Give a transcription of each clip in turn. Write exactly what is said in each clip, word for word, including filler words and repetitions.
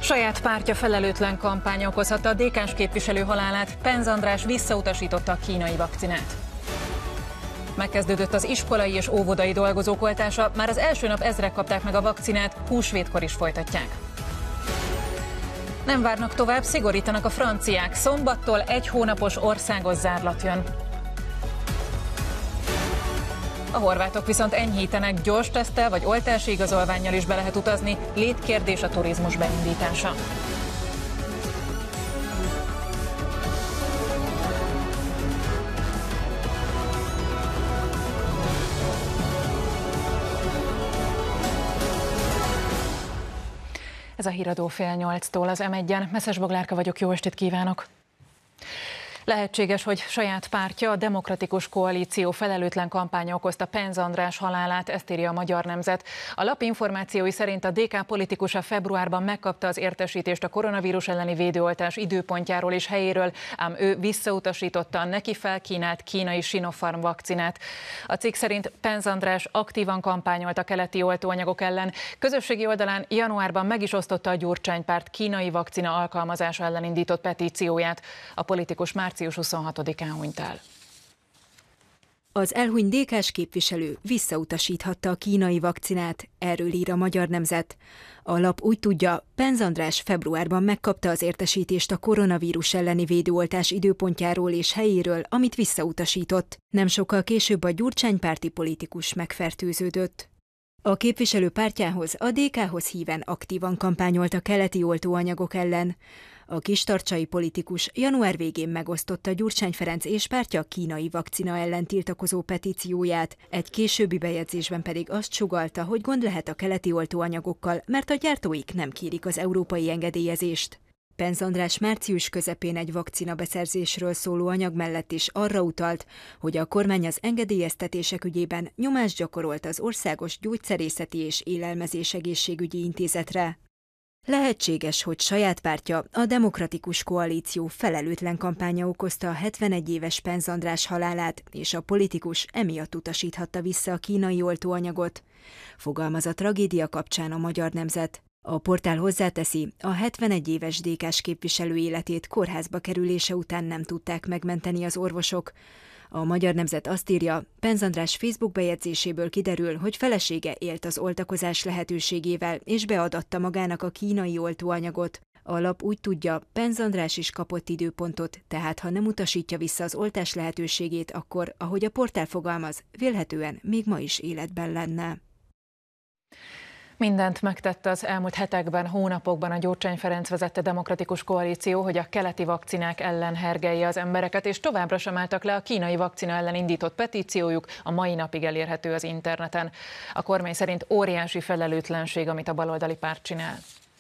Saját pártja felelőtlen kampánya okozhatta a dé ká-s képviselő halálát, Penz András visszautasította a kínai vakcinát. Megkezdődött az iskolai és óvodai dolgozók oltása, már az első nap ezrek kapták meg a vakcinát, húsvétkor is folytatják. Nem várnak tovább, szigorítanak a franciák, szombattól egy hónapos országos zárlat jön. A horvátok viszont enyhítenek, gyors teszttel vagy oltási igazolvánnyal is be lehet utazni, létkérdés a turizmus beindítása. Ez a híradó fél nyolctól az em egyen. Messzes Boglárka vagyok, jó estét kívánok! Lehetséges, hogy saját pártja, a Demokratikus Koalíció felelőtlen kampánya okozta Penz András halálát, ezt írja a Magyar Nemzet. A lap információi szerint a dé ká politikusa februárban megkapta az értesítést a koronavírus elleni védőoltás időpontjáról és helyéről, ám ő visszautasította a neki felkínált kínai Sinopharm vakcinát. A cikk szerint Penz András aktívan kampányolt a keleti oltóanyagok ellen. Közösségi oldalán januárban meg is osztotta a Gyurcsány párt kínai vakcina alkalmazása ellen indított petícióját. A politikus március huszonhatodikán hunyt el. Az elhunyt dé ká-s képviselő visszautasíthatta a kínai vakcinát, erről ír a Magyar Nemzet. A lap úgy tudja, Penz András februárban megkapta az értesítést a koronavírus elleni védőoltás időpontjáról és helyéről, amit visszautasított. Nem sokkal később a gyurcsánypárti politikus megfertőződött. A képviselő pártjához, a dé ká-hoz híven aktívan kampányolt a keleti oltóanyagok ellen. A kistarcsai politikus január végén megosztotta Gyurcsány Ferenc és pártja kínai vakcina ellen tiltakozó petícióját, egy későbbi bejegyzésben pedig azt sugallta, hogy gond lehet a keleti oltóanyagokkal, mert a gyártóik nem kérik az európai engedélyezést. Penz András március közepén egy vakcina beszerzésről szóló anyag mellett is arra utalt, hogy a kormány az engedélyeztetések ügyében nyomást gyakorolt az Országos Gyógyszerészeti és Élelmezés Egészségügyi Intézetre. Lehetséges, hogy saját pártja, a Demokratikus Koalíció felelőtlen kampánya okozta a hetvenegy éves Penz András halálát, és a politikus emiatt utasíthatta vissza a kínai oltóanyagot. Fogalmaz a tragédia kapcsán a Magyar Nemzet. A portál hozzáteszi, a hetvenegy éves dé ká-s képviselő életét kórházba kerülése után nem tudták megmenteni az orvosok. A Magyar Nemzet azt írja, Penz András Facebook bejegyzéséből kiderül, hogy felesége élt az oltakozás lehetőségével, és beadatta magának a kínai oltóanyagot. A lap úgy tudja, Penz András is kapott időpontot, tehát ha nem utasítja vissza az oltás lehetőségét, akkor, ahogy a portál fogalmaz, vélhetően még ma is életben lenne. Mindent megtett az elmúlt hetekben, hónapokban a Gyurcsány Ferenc vezette Demokratikus Koalíció, hogy a keleti vakcinák ellen hergelje az embereket, és továbbra sem álltak le a kínai vakcina ellen indított petíciójuk, a mai napig elérhető az interneten. A kormány szerint óriási felelőtlenség, amit a baloldali párt csinál.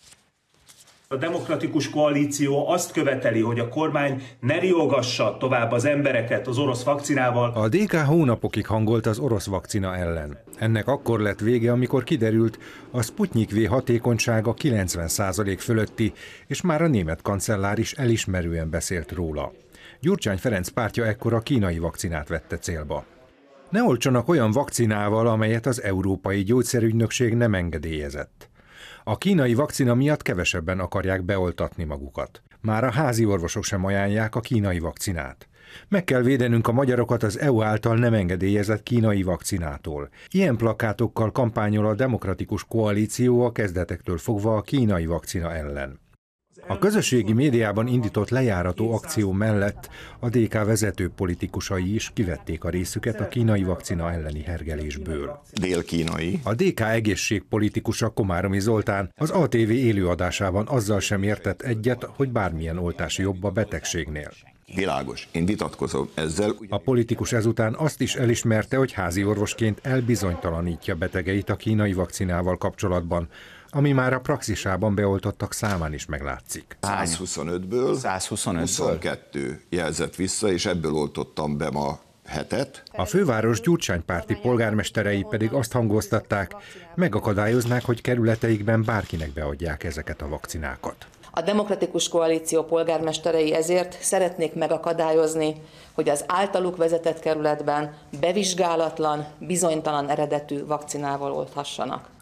A Demokratikus Koalíció azt követeli, hogy a kormány ne riogassa tovább az embereket az orosz vakcinával. A dé ká hónapokig hangolt az orosz vakcina ellen. Ennek akkor lett vége, amikor kiderült, a Sputnik V hatékonysága kilencven százalék fölötti, és már a német kancellár is elismerően beszélt róla. Gyurcsány Ferenc pártja ekkor a kínai vakcinát vette célba. Ne oltsanak olyan vakcinával, amelyet az Európai Gyógyszerügynökség nem engedélyezett. A kínai vakcina miatt kevesebben akarják beoltatni magukat. Már a házi orvosok sem ajánlják a kínai vakcinát. Meg kell védenünk a magyarokat az é u által nem engedélyezett kínai vakcinától. Ilyen plakátokkal kampányol a Demokratikus Koalíció a kezdetektől fogva a kínai vakcina ellen. A közösségi médiában indított lejárató akció mellett a dé ká vezető politikusai is kivették a részüket a kínai vakcina elleni hergelésből. Dél-kínai. A dé ká egészségpolitikusa Komáromi Zoltán az á té vé élőadásában azzal sem értett egyet, hogy bármilyen oltás jobb a betegségnél. Világos, én vitatkozom ezzel. A politikus ezután azt is elismerte, hogy házi orvosként elbizonytalanítja betegeit a kínai vakcinával kapcsolatban, ami már a praxisában beoltottak számán is meglátszik. százhuszonötből huszonkettő jelzett vissza, és ebből oltottam be ma hetet. A főváros gyurcsánypárti polgármesterei pedig azt hangoztatták, megakadályoznák, hogy kerületeikben bárkinek beadják ezeket a vakcinákat. A Demokratikus Koalíció polgármesterei ezért szeretnék megakadályozni, hogy az általuk vezetett kerületben bevizsgálatlan, bizonytalan eredetű vakcinával olthassanak.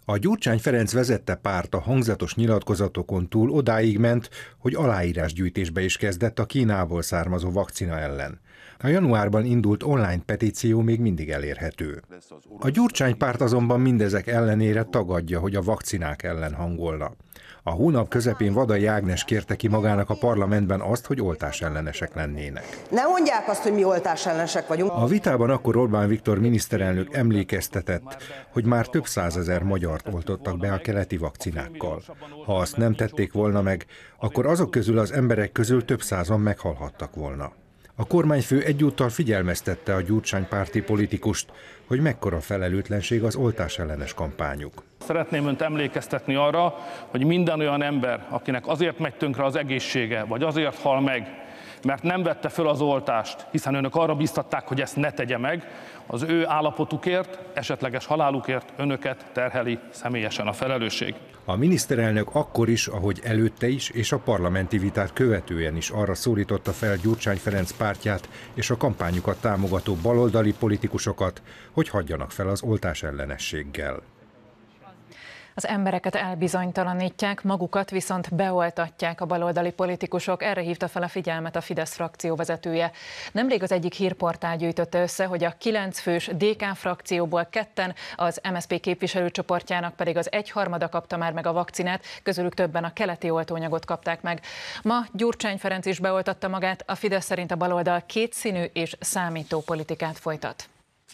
A Gyurcsány Ferenc vezette párt a hangzatos nyilatkozatokon túl odáig ment, hogy aláírásgyűjtésbe is kezdett a Kínából származó vakcina ellen. A januárban indult online petíció még mindig elérhető. A Gyurcsány párt azonban mindezek ellenére tagadja, hogy a vakcinák ellen hangolna. A hónap közepén Vadai Ágnes kérte ki magának a parlamentben azt, hogy oltásellenesek lennének. Ne mondják azt, hogy mi oltásellenesek vagyunk. A vitában akkor Orbán Viktor miniszterelnök emlékeztetett, hogy már több százezer magyart oltottak be a keleti vakcinákkal. Ha azt nem tették volna meg, akkor azok közül az emberek közül több százan meghalhattak volna. A kormányfő egyúttal figyelmeztette a Gyurcsány párti politikust, hogy mekkora felelőtlenség az oltásellenes kampányuk. Szeretném önt emlékeztetni arra, hogy minden olyan ember, akinek azért megy tönkre az egészsége, vagy azért hal meg, mert nem vette föl az oltást, hiszen önök arra biztatták, hogy ezt ne tegye meg, az ő állapotukért, esetleges halálukért önöket terheli személyesen a felelősség. A miniszterelnök akkor is, ahogy előtte is, és a parlamenti vitát követően is arra szólította fel Gyurcsány Ferenc pártját és a kampányukat támogató baloldali politikusokat, hogy hagyjanak fel az oltásellenességgel. Az embereket elbizonytalanítják, magukat viszont beoltatják a baloldali politikusok. Erre hívta fel a figyelmet a Fidesz frakció vezetője. Nemrég az egyik hírportál gyűjtötte össze, hogy a kilenc fős dé ká frakcióból ketten, az em es zé pé képviselőcsoportjának pedig az egyharmada kapta már meg a vakcinát, közülük többen a keleti oltóanyagot kapták meg. Ma Gyurcsány Ferenc is beoltatta magát, a Fidesz szerint a baloldal kétszínű és számító politikát folytat.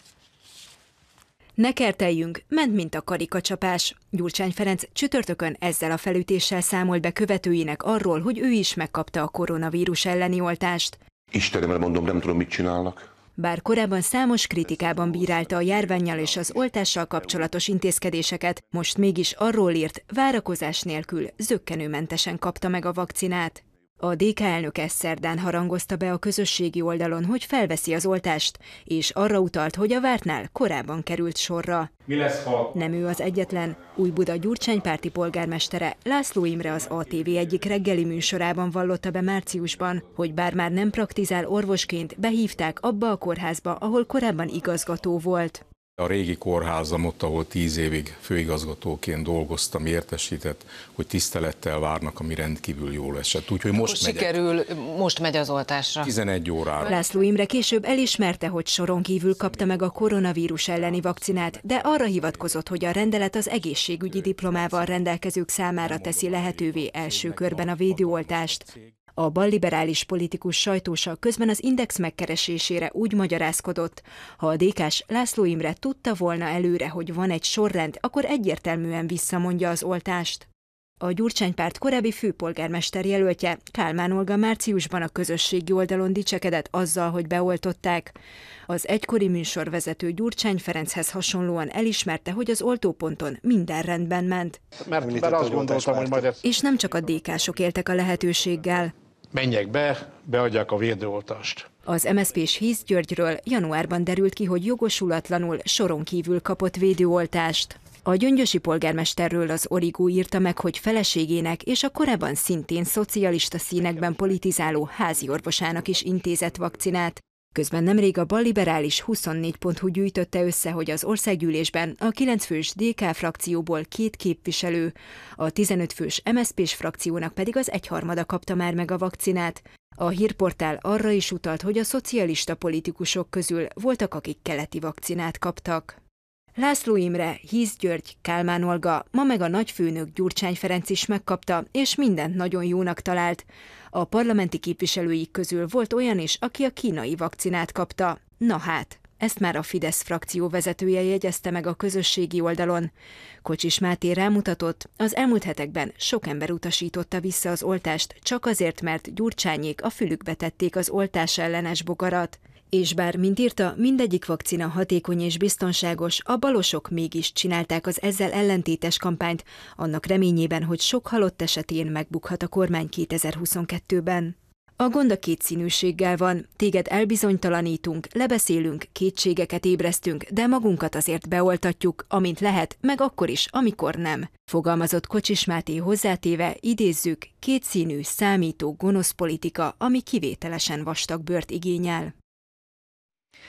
Ne kerteljünk, ment mint a karikacsapás. Gyurcsány Ferenc csütörtökön ezzel a felütéssel számolt be követőinek arról, hogy ő is megkapta a koronavírus elleni oltást. Istenemre mondom, nem tudom, mit csinálnak. Bár korábban számos kritikában bírálta a járvánnyal és az oltással kapcsolatos intézkedéseket, most mégis arról írt, várakozás nélkül zökkenőmentesen kapta meg a vakcinát. A dé ká elnöke szerdán harangozta be a közösségi oldalon, hogy felveszi az oltást, és arra utalt, hogy a vártnál korábban került sorra. Mi lesz, ha... Nem ő az egyetlen. Újbuda gyurcsánypárti polgármestere László Imre az á té vé egyik reggeli műsorában vallotta be márciusban, hogy bár már nem praktizál orvosként, behívták abba a kórházba, ahol korábban igazgató volt. A régi kórházam ott, ahol tíz évig főigazgatóként dolgoztam, értesített, hogy tisztelettel várnak, ami rendkívül jól esett. Úgyhogy most megyek. Sikerül, most megy az oltásra. tizenegy órára. László Imre később elismerte, hogy soron kívül kapta meg a koronavírus elleni vakcinát, de arra hivatkozott, hogy a rendelet az egészségügyi diplomával rendelkezők számára teszi lehetővé első körben a védőoltást. A balliberális politikus sajtósa közben az Index megkeresésére úgy magyarázkodott, ha a dé ká-s László Imre tudta volna előre, hogy van egy sorrend, akkor egyértelműen visszamondja az oltást. A Gyurcsánypárt korábbi főpolgármester jelöltje, Kálmán Olga márciusban a közösségi oldalon dicsekedett azzal, hogy beoltották. Az egykori műsorvezető Gyurcsány Ferenchez hasonlóan elismerte, hogy az oltóponton minden rendben ment. Mert, mert azt gondoltam, hogy majd... És nem csak a dé ká-sok éltek a lehetőséggel. Menjek be, beadják a védőoltást. Az em es zé pés Hisz Györgyről januárban derült ki, hogy jogosulatlanul soron kívül kapott védőoltást. A gyöngyösi polgármesterről az Origó írta meg, hogy feleségének és a korábban szintén szocialista színekben politizáló háziorvosának is intézett vakcinát. Közben nemrég a balliberális huszonnégy pont hu gyűjtötte össze, hogy az országgyűlésben a kilenc fős dé ká frakcióból két képviselő, a tizenöt fős em es zé pés frakciónak pedig az egyharmada kapta már meg a vakcinát. A hírportál arra is utalt, hogy a szocialista politikusok közül voltak, akik keleti vakcinát kaptak. László Imre, Hisz György, Kálmán Olga, ma meg a nagyfőnök Gyurcsány Ferenc is megkapta, és mindent nagyon jónak talált. A parlamenti képviselőik közül volt olyan is, aki a kínai vakcinát kapta. Na hát, ezt már a Fidesz frakció vezetője jegyezte meg a közösségi oldalon. Kocsis Máté rámutatott, az elmúlt hetekben sok ember utasította vissza az oltást, csak azért, mert Gyurcsányék a fülükbe tették az oltás ellenes bogarat. És bár, mint írta, mindegyik vakcina hatékony és biztonságos, a balosok mégis csinálták az ezzel ellentétes kampányt, annak reményében, hogy sok halott esetén megbukhat a kormány kétezer-huszonkettőben. A gond a kétszínűséggel van, téged elbizonytalanítunk, lebeszélünk, kétségeket ébresztünk, de magunkat azért beoltatjuk, amint lehet, meg akkor is, amikor nem. Fogalmazott Kocsis Máté hozzátéve, idézzük, kétszínű, számító, gonosz politika, ami kivételesen vastag bőrt igényel.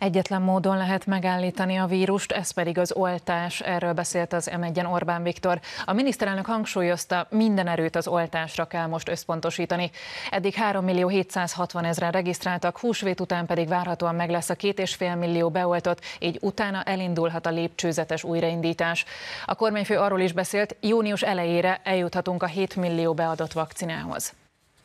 Egyetlen módon lehet megállítani a vírust, ez pedig az oltás. Erről beszélt az em egyen Orbán Viktor. A miniszterelnök hangsúlyozta, minden erőt az oltásra kell most összpontosítani. Eddig három millió hétszázhatvan ezren regisztráltak, húsvét után pedig várhatóan meg lesz a két és fél millió beoltott, így utána elindulhat a lépcsőzetes újraindítás. A kormányfő arról is beszélt, június elejére eljuthatunk a hét millió beadott vakcinához.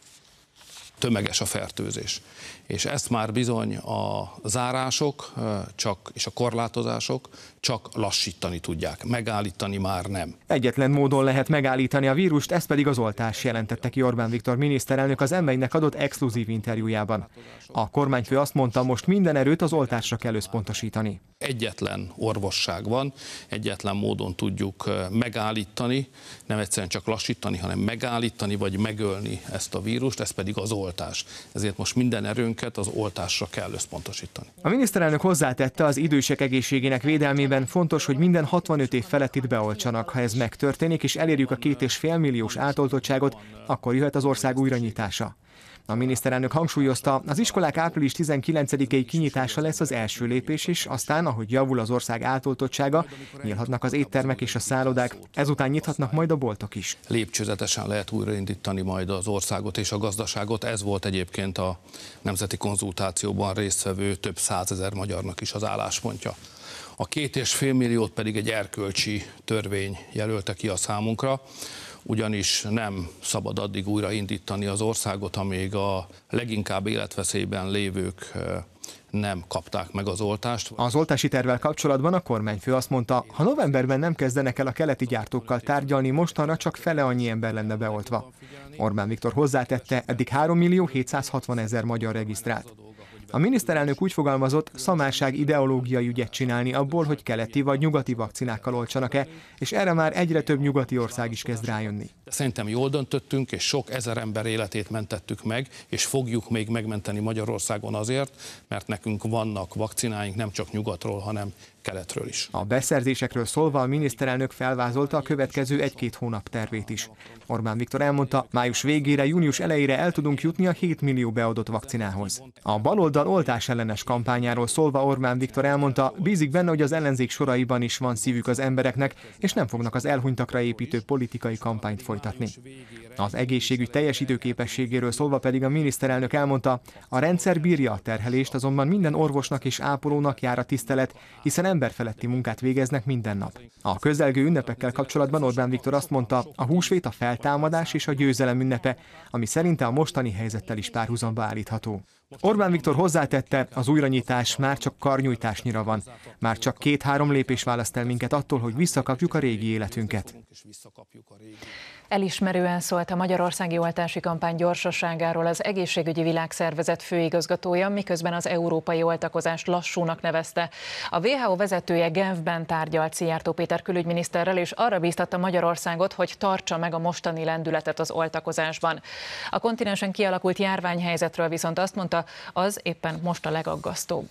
Tömeges a fertőzés. És ezt már bizony a zárások csak, és a korlátozások csak lassítani tudják, megállítani már nem. Egyetlen módon lehet megállítani a vírust, ez pedig az oltás, jelentette ki Orbán Viktor miniszterelnök az em egynek adott exkluzív interjújában. A kormányfő azt mondta, most minden erőt az oltásra kell összpontosítani. Egyetlen orvosság van, egyetlen módon tudjuk megállítani, nem egyszerűen csak lassítani, hanem megállítani vagy megölni ezt a vírust, ez pedig az oltás. Ezért most minden erőnket az oltásra kell összpontosítani. A miniszterelnök hozzátette, az idősek egészségének védelmében fontos, hogy minden hatvanöt év felettit beoltsanak. Ha ez megtörténik és elérjük a két és fél milliós átoltottságot, akkor jöhet az ország újranyitása. A miniszterelnök hangsúlyozta, az iskolák április tizenkilencedikéig kinyitása lesz az első lépés, és aztán, ahogy javul az ország átoltottsága, nyílhatnak az éttermek és a szállodák, ezután nyithatnak majd a boltok is. Lépcsőzetesen lehet újraindítani majd az országot és a gazdaságot, ez volt egyébként a nemzeti konzultációban résztvevő több százezer magyarnak is az álláspontja. A két és fél milliót pedig egy erkölcsi törvény jelölte ki a számunkra, ugyanis nem szabad addig újraindítani az országot, amíg a leginkább életveszélyben lévők nem kapták meg az oltást. Az oltási tervvel kapcsolatban a kormányfő azt mondta, ha novemberben nem kezdenek el a keleti gyártókkal tárgyalni, mostanra csak fele annyi ember lenne beoltva. Orbán Viktor hozzátette, eddig három millió hétszázhatvan ezer magyar regisztrált. A miniszterelnök úgy fogalmazott, szamárság ideológiai ügyet csinálni abból, hogy keleti vagy nyugati vakcinákkal oltsanak-e, és erre már egyre több nyugati ország is kezd rájönni. Szerintem jól döntöttünk, és sok ezer ember életét mentettük meg, és fogjuk még megmenteni Magyarországon azért, mert nekünk vannak vakcináink nem csak nyugatról, hanem keletről is. A beszerzésekről szólva a miniszterelnök felvázolta a következő egy-két hónap tervét is. Orbán Viktor elmondta, május végére, június elejére el tudunk jutni a hét millió beadott vakcinához. A baloldal oltás ellenes kampányáról szólva Orbán Viktor elmondta, bízik benne, hogy az ellenzék soraiban is van szívük az embereknek, és nem fognak az elhunytakra építő politikai kampányt folytatni. Az egészségügy teljes időképességéről szólva pedig a miniszterelnök elmondta, a rendszer bírja a terhelést, azonban minden orvosnak és ápolónak jár a tisztelet, hiszen emberfeletti munkát végeznek minden nap. A közelgő ünnepekkel kapcsolatban Orbán Viktor azt mondta, a húsvét a feltámadás és a győzelem ünnepe, ami szerinte a mostani helyzettel is párhuzamba állítható. Orbán Viktor hozzátette, az újranyitás már csak karnyújtásnyira van. Már csak két-három lépés választ el minket attól, hogy visszakapjuk a régi életünket. Elismerően szólt a magyarországi oltási kampány gyorsaságáról az Egészségügyi Világszervezet főigazgatója, miközben az európai oltakozást lassúnak nevezte. A vé há o vezetője Genfben tárgyalt Szijjártó Péter külügyminiszterrel, és arra bíztatta Magyarországot, hogy tartsa meg a mostani lendületet az oltakozásban. A kontinensen kialakult járványhelyzetről viszont azt mondta, az éppen most a legaggasztóbb.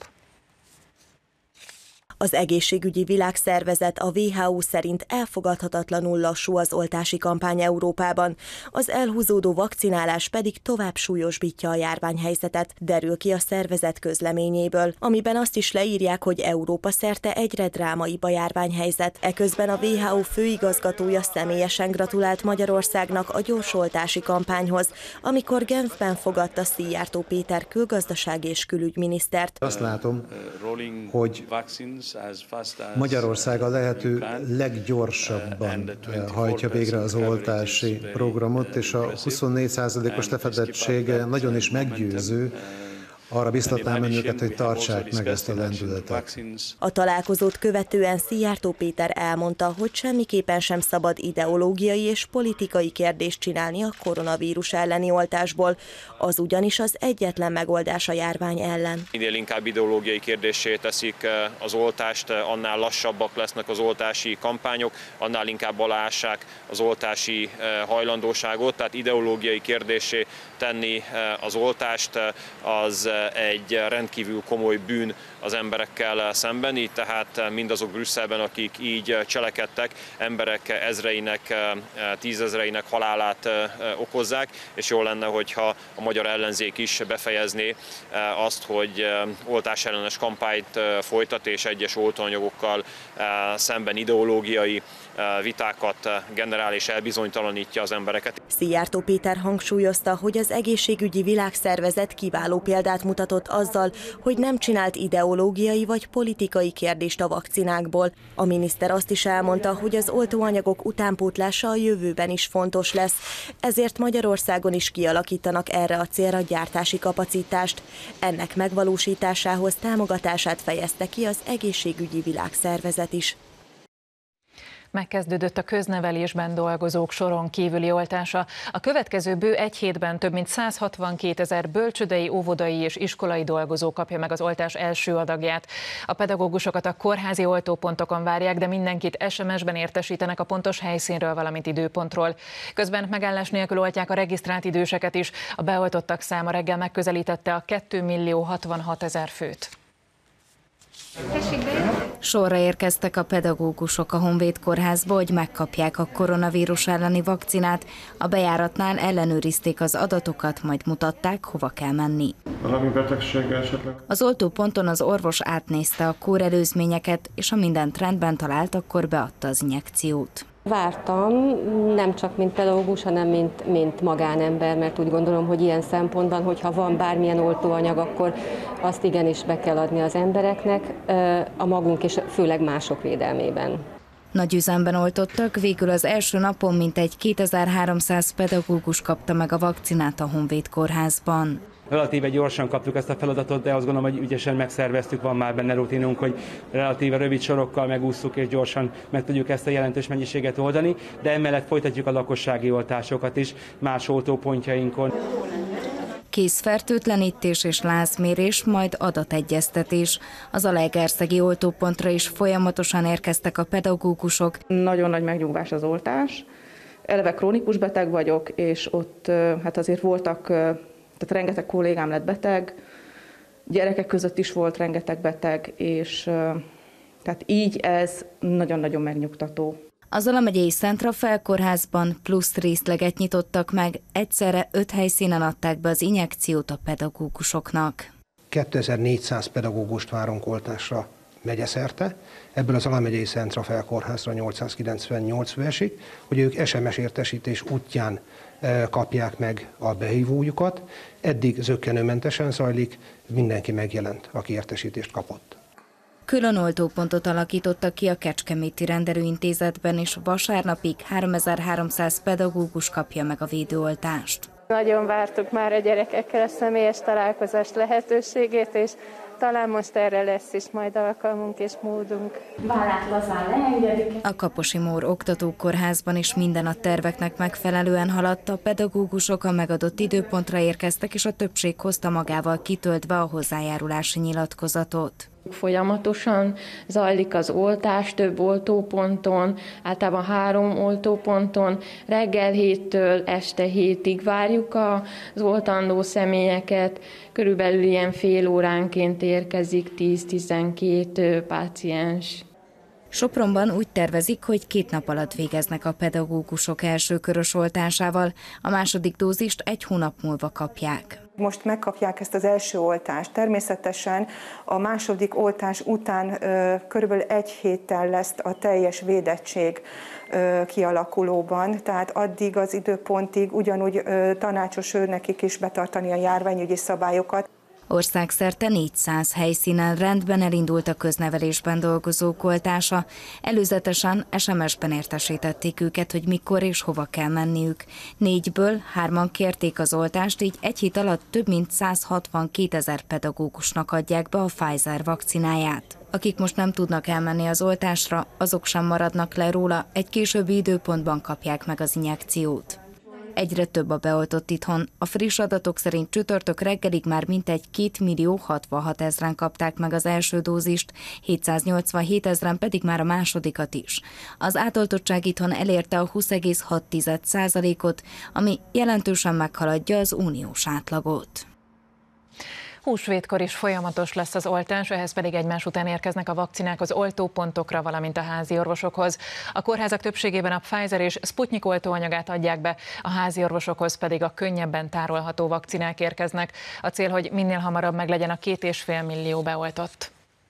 Az Egészségügyi Világszervezet, a vé há o szerint elfogadhatatlanul lassú az oltási kampány Európában, az elhúzódó vakcinálás pedig tovább súlyosbítja a járványhelyzetet, derül ki a szervezet közleményéből, amiben azt is leírják, hogy Európa szerte egyre drámaibb a járványhelyzet. Eközben a vé há o főigazgatója személyesen gratulált Magyarországnak a gyorsoltási kampányhoz, amikor Genfben fogadta Szijjártó Péter külgazdasági és külügyminisztert. Azt látom, hogy Magyarország a lehető leggyorsabban hajtja végre az oltási programot, és a huszonnégy százalékos lefedettség nagyon is meggyőző. Arra biztatnám önöket, hogy tartsák meg ezt a lendületet. A találkozót követően Szijjártó Péter elmondta, hogy semmiképpen sem szabad ideológiai és politikai kérdést csinálni a koronavírus elleni oltásból. Az ugyanis az egyetlen megoldás a járvány ellen. Minél inkább ideológiai kérdéssé teszik az oltást, annál lassabbak lesznek az oltási kampányok, annál inkább aláássák az oltási hajlandóságot, tehát ideológiai kérdéssé tenni az oltást, az egy rendkívül komoly bűn az emberekkel szemben, így tehát mindazok Brüsszelben, akik így cselekedtek, emberek ezreinek, tízezreinek halálát okozzák, és jó lenne, hogyha a magyar ellenzék is befejezné azt, hogy oltásellenes kampányt folytat, és egyes oltóanyagokkal szemben ideológiai vitákat generál és elbizonytalanítja az embereket. Szijjártó Péter hangsúlyozta, hogy az Egészségügyi Világszervezet kiváló példát mutatott azzal, hogy nem csinált ideológiai vagy politikai kérdést a vakcinákból. A miniszter azt is elmondta, hogy az oltóanyagok utánpótlása a jövőben is fontos lesz, ezért Magyarországon is kialakítanak erre a célra gyártási kapacitást. Ennek megvalósításához támogatását fejezte ki az Egészségügyi Világszervezet is. Megkezdődött a köznevelésben dolgozók soron kívüli oltása. A következő bő egy hétben több mint száz hatvankétezer bölcsődei, óvodai és iskolai dolgozó kapja meg az oltás első adagját. A pedagógusokat a kórházi oltópontokon várják, de mindenkit es em es-ben értesítenek a pontos helyszínről, valamint időpontról. Közben megállás nélkül oltják a regisztrált időseket is. A beoltottak száma reggel megközelítette a két millió hatvanhatezer főt. Sorra érkeztek a pedagógusok a Honvéd Kórházba, hogy megkapják a koronavírus elleni vakcinát. A bejáratnál ellenőrizték az adatokat, majd mutatták, hova kell menni. Valami betegséggel esetleg? Az oltóponton az orvos átnézte a kórelőzményeket, és ha mindent rendben talált, akkor beadta az injekciót. Vártam, nem csak mint pedagógus, hanem mint, mint magánember, mert úgy gondolom, hogy ilyen szempontban, hogyha van bármilyen oltóanyag, akkor azt igenis be kell adni az embereknek, a magunk és főleg mások védelmében. Nagy üzemben oltottak, végül az első napon mintegy kétezer-háromszáz pedagógus kapta meg a vakcinát a Honvéd Kórházban. Relatíve gyorsan kaptuk ezt a feladatot, de azt gondolom, hogy ügyesen megszerveztük, van már benne rutinunk, hogy relatíve rövid sorokkal megússzuk és gyorsan meg tudjuk ezt a jelentős mennyiséget oldani, de emellett folytatjuk a lakossági oltásokat is más oltópontjainkon. Kézfertőtlenítés és lázmérés, majd adategyeztetés. Az Zalaegerszegi oltópontra is folyamatosan érkeztek a pedagógusok. Nagyon nagy megnyugvás az oltás. Eleve krónikus beteg vagyok, és ott hát azért voltak, tehát rengeteg kollégám lett beteg, gyerekek között is volt rengeteg beteg, és tehát így ez nagyon-nagyon megnyugtató. A Zala megyei Szent Rafael kórházban plusz részleget nyitottak meg, egyszerre öt helyszínen adták be az injekciót a pedagógusoknak. kétezer-négyszáz pedagógust várunk oltásra megyeszerte, ebből az Zala megyei Szent Rafael kórházra nyolcszázkilencvennyolc fő esik, hogy ők es em es értesítés útján kapják meg a behívójukat. Eddig zökkenőmentesen zajlik, mindenki megjelent, aki értesítést kapott. Külön oltópontot alakítottak ki a Kecskeméti Rendelőintézetben, és vasárnapig háromezer-háromszáz pedagógus kapja meg a védőoltást. Nagyon vártuk már a gyerekekkel a személyes találkozás lehetőségét, és talán most erre lesz is majd alkalmunk és módunk. Vállát lazán leengedik. A Kaposi Mór Oktatókórházban is minden a terveknek megfelelően haladt, a pedagógusok a megadott időpontra érkeztek, és a többség hozta magával kitöltve a hozzájárulási nyilatkozatot. Folyamatosan zajlik az oltás több oltóponton, általában három oltóponton. Reggel héttől este hétig várjuk az oltandó személyeket, körülbelül ilyen fél óránként érkezik tíz-tizenkét páciens. Sopronban úgy tervezik, hogy két nap alatt végeznek a pedagógusok első körös oltásával, a második dózist egy hónap múlva kapják. Most megkapják ezt az első oltást. Természetesen a második oltás után körülbelül egy héttel lesz a teljes védettség kialakulóban, tehát addig az időpontig ugyanúgy tanácsos ő nekik is betartani a járványügyi szabályokat. Országszerte négyszáz helyszínen rendben elindult a köznevelésben dolgozók oltása. Előzetesen es em es-ben értesítették őket, hogy mikor és hova kell menniük. Négyből hárman kérték az oltást, így egy hét alatt több mint száz hatvankétezer pedagógusnak adják be a Pfizer vakcináját. Akik most nem tudnak elmenni az oltásra, azok sem maradnak le róla, egy későbbi időpontban kapják meg az injekciót. Egyre több a beoltott itthon. A friss adatok szerint csütörtök reggelig már mintegy két millió hatvanhat ezren kapták meg az első dózist, hétszáznyolcvanhét ezren pedig már a másodikat is. Az átoltottság itthon elérte a húsz egész hat százalékot, ami jelentősen meghaladja az uniós átlagot. Húsvétkor is folyamatos lesz az oltás, ehhez pedig egymás után érkeznek a vakcinák az oltópontokra, valamint a házi orvosokhoz. A kórházak többségében a Pfizer és Sputnik oltóanyagát adják be, a házi orvosokhoz pedig a könnyebben tárolható vakcinák érkeznek. A cél, hogy minél hamarabb meglegyen a két és fél millió beoltott.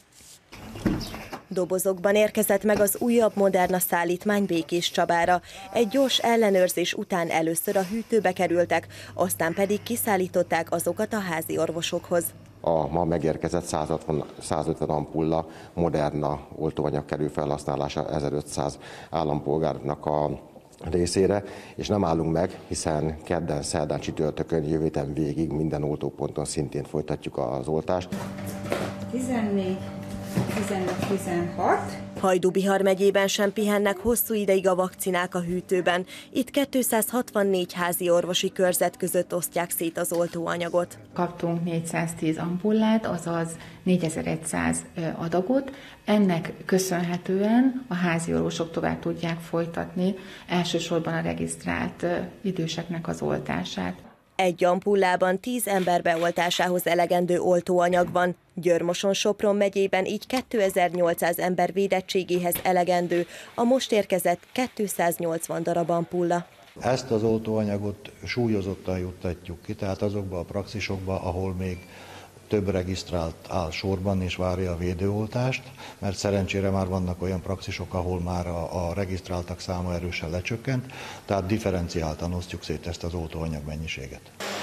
Dobozokban érkezett meg az újabb Moderna szállítmány Békés Csabára. Egy gyors ellenőrzés után először a hűtőbe kerültek, aztán pedig kiszállították azokat a házi orvosokhoz. A ma megérkezett száz ötven ampulla Moderna oltóanyag kerül felhasználása ezerötszáz állampolgárnak a részére, és nem állunk meg, hiszen kedden, szerdán, csütörtökön, jövő héten végig minden oltóponton szintén folytatjuk az oltást. tizennégy, tizenöt, tizenhat. Hajdú-Bihar megyében sem pihennek hosszú ideig a vakcinák a hűtőben. Itt kétszázhatvannégy házi orvosi körzet között osztják szét az oltóanyagot. Kaptunk négyszáztíz ampullát, azaz négyezer-száz adagot. Ennek köszönhetően a házi orvosok tovább tudják folytatni elsősorban a regisztrált időseknek az oltását. Egy ampullában tíz ember beoltásához elegendő oltóanyag van. Győr-Moson-Sopron megyében így kétezer-nyolcszáz ember védettségéhez elegendő a most érkezett kétszáznyolcvan darab ampulla. Ezt az oltóanyagot súlyozottan juttatjuk ki, tehát azokba a praxisokba, ahol még több regisztrált áll sorban és várja a védőoltást, mert szerencsére már vannak olyan praxisok, ahol már a, a regisztráltak száma erősen lecsökkent, tehát differenciáltan osztjuk szét ezt az oltóanyag mennyiséget.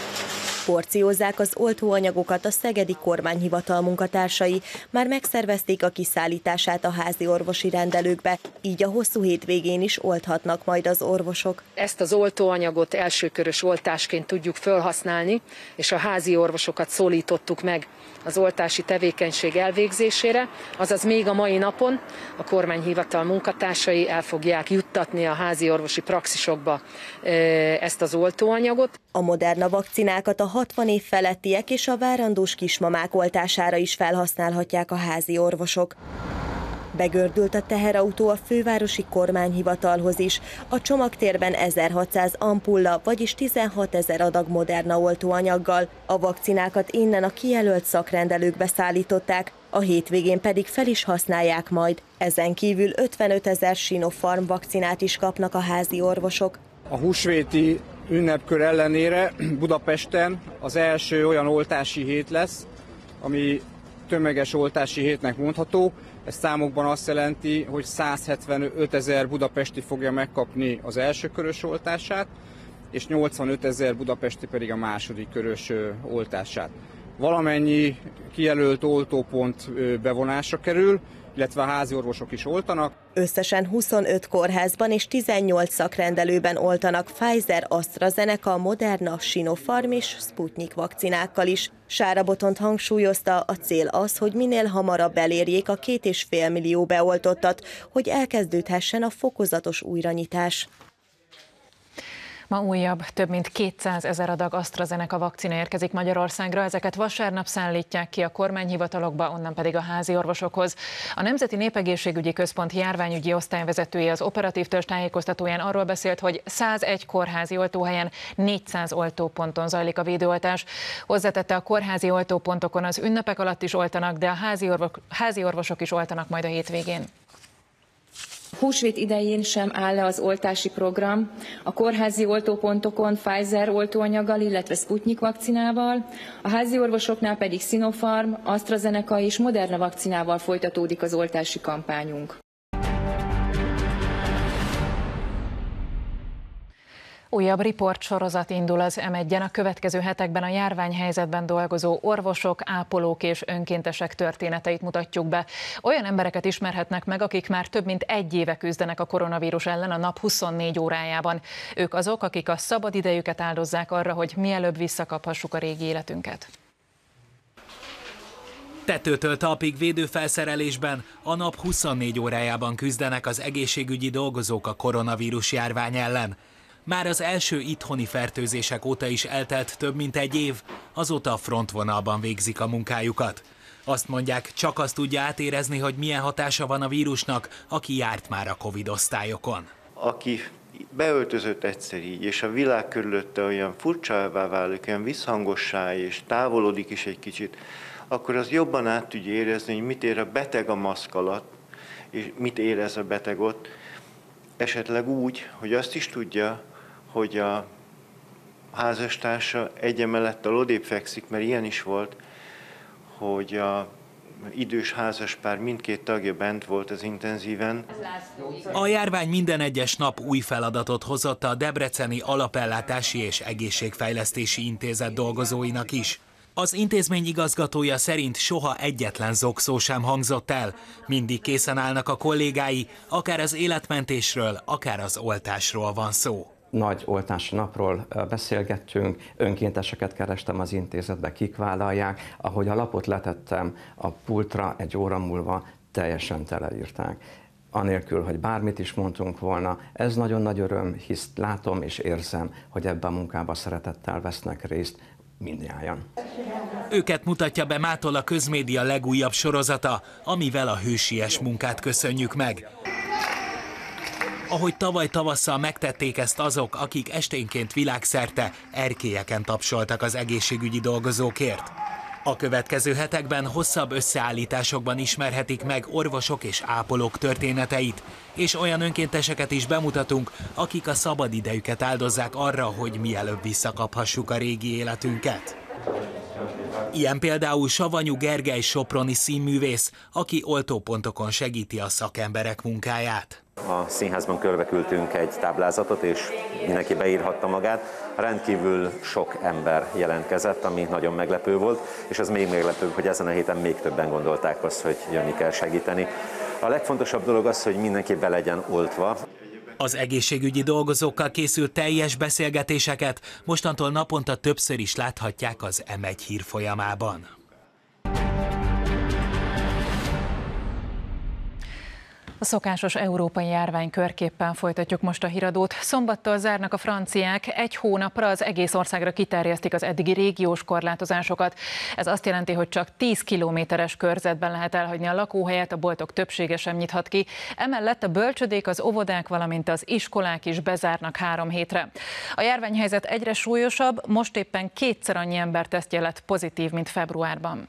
Porciózzák az oltóanyagokat a szegedi kormányhivatal munkatársai, már megszervezték a kiszállítását a házi orvosi rendelőkbe, így a hosszú hétvégén is olthatnak majd az orvosok. Ezt az oltóanyagot elsőkörös oltásként tudjuk felhasználni, és a házi orvosokat szólítottuk meg az oltási tevékenység elvégzésére, azaz még a mai napon a kormányhivatal munkatársai el fogják juttatni a házi orvosi praxisokba ezt az oltóanyagot. A Moderna vakcinákat a hatvan év felettiek és a várandós kismamák oltására is felhasználhatják a házi orvosok. Begördült a teherautó a fővárosi kormányhivatalhoz is. A csomagtérben ezerhatszáz ampulla, vagyis tizenhatezer adag Moderna oltóanyaggal. A vakcinákat innen a kijelölt szakrendelőkbe szállították, a hétvégén pedig fel is használják majd. Ezen kívül ötvenötezer Sinopharm vakcinát is kapnak a házi orvosok. A húsvéti ünnepkör ellenére Budapesten az első olyan oltási hét lesz, ami tömeges oltási hétnek mondható. Ez számokban azt jelenti, hogy százhetvenötezer budapesti fogja megkapni az első körös oltását, és nyolcvanötezer budapesti pedig a második körös oltását. Valamennyi kijelölt oltópont bevonásra kerül, illetve a házi orvosok is oltanak. Összesen huszonöt kórházban és tizennyolc szakrendelőben oltanak Pfizer, AstraZeneca, Moderna, Sinopharm és Sputnik vakcinákkal is. Sára Botont hangsúlyozta, a cél az, hogy minél hamarabb elérjék a két és fél millió beoltottat, hogy elkezdődhessen a fokozatos újranyitás. Ma újabb, több mint kétszázezer adag AstraZeneca vakcina érkezik Magyarországra, ezeket vasárnap szállítják ki a kormányhivatalokba, onnan pedig a házi orvosokhoz. A Nemzeti Népegészségügyi Központ járványügyi osztályvezetője az operatív törzs tájékoztatóján arról beszélt, hogy százegy kórházi oltóhelyen négyszáz oltóponton zajlik a védőoltás. Hozzátette, a kórházi oltópontokon az ünnepek alatt is oltanak, de a házi, orvok, házi orvosok is oltanak majd a hétvégén. Húsvét idején sem áll le az oltási program. A kórházi oltópontokon Pfizer oltóanyaggal, illetve Sputnik vakcinával, a házi orvosoknál pedig Sinopharm, AstraZeneca és Moderna vakcinával folytatódik az oltási kampányunk. Újabb riportsorozat indul az em egyen. A következő hetekben a járványhelyzetben dolgozó orvosok, ápolók és önkéntesek történeteit mutatjuk be. Olyan embereket ismerhetnek meg, akik már több mint egy éve küzdenek a koronavírus ellen a nap huszonnégy órájában. Ők azok, akik a szabad idejüket áldozzák arra, hogy mielőbb visszakaphassuk a régi életünket. Tetőtől talpig védőfelszerelésben a nap huszonnégy órájában küzdenek az egészségügyi dolgozók a koronavírus járvány ellen. Már az első itthoni fertőzések óta is eltelt több mint egy év, azóta a frontvonalban végzik a munkájukat. Azt mondják, csak azt tudja átérezni, hogy milyen hatása van a vírusnak, aki járt már a Covid osztályokon. Aki beöltözött egyszer így, és a világ körülötte olyan furcsává válik, olyan visszhangossá, és távolodik is egy kicsit, akkor az jobban át tudja érezni, hogy mit ér a beteg a maszk alatt, és mit érez a beteg ott, esetleg úgy, hogy azt is tudja, hogy a házastársa egy emelettel odébb fekszik, mert ilyen is volt, hogy a idős házaspár mindkét tagja bent volt az intenzíven. A járvány minden egyes nap új feladatot hozott a Debreceni Alapellátási és Egészségfejlesztési Intézet dolgozóinak is. Az intézmény igazgatója szerint soha egyetlen zokszó sem hangzott el. Mindig készen állnak a kollégái, akár az életmentésről, akár az oltásról van szó. Nagy oltási napról beszélgettünk, önkénteseket kerestem az intézetbe, kik vállalják. Ahogy a lapot letettem a pultra, egy óra múlva teljesen teleírták. Anélkül, hogy bármit is mondtunk volna, ez nagyon nagy öröm, hisz látom és érzem, hogy ebben a munkában szeretettel vesznek részt mindnyájan. Őket mutatja be mától a Közmédia legújabb sorozata, amivel a hősies munkát köszönjük meg. Ahogy tavaly tavasszal megtették ezt azok, akik esténként világszerte erkélyeken tapsoltak az egészségügyi dolgozókért. A következő hetekben hosszabb összeállításokban ismerhetik meg orvosok és ápolók történeteit, és olyan önkénteseket is bemutatunk, akik a szabadidejüket áldozzák arra, hogy mielőbb visszakaphassuk a régi életünket. Ilyen például Savanyú Gergely soproni színművész, aki oltópontokon segíti a szakemberek munkáját. A színházban körbeküldtünk egy táblázatot, és mindenki beírhatta magát. Rendkívül sok ember jelentkezett, ami nagyon meglepő volt, és az még meglepőbb, hogy ezen a héten még többen gondolták azt, hogy jönni kell segíteni. A legfontosabb dolog az, hogy mindenki be legyen oltva. Az egészségügyi dolgozókkal készült teljes beszélgetéseket mostantól naponta többször is láthatják az em egy hírfolyamában. A szokásos európai járvány körképpen folytatjuk most a híradót. Szombattól zárnak a franciák, egy hónapra az egész országra kiterjesztik az eddigi régiós korlátozásokat. Ez azt jelenti, hogy csak tíz kilométeres körzetben lehet elhagyni a lakóhelyet, a boltok többsége sem nyithat ki. Emellett a bölcsödék, az óvodák, valamint az iskolák is bezárnak három hétre. A járványhelyzet egyre súlyosabb, most éppen kétszer annyi ember tesztje lett pozitív, mint februárban.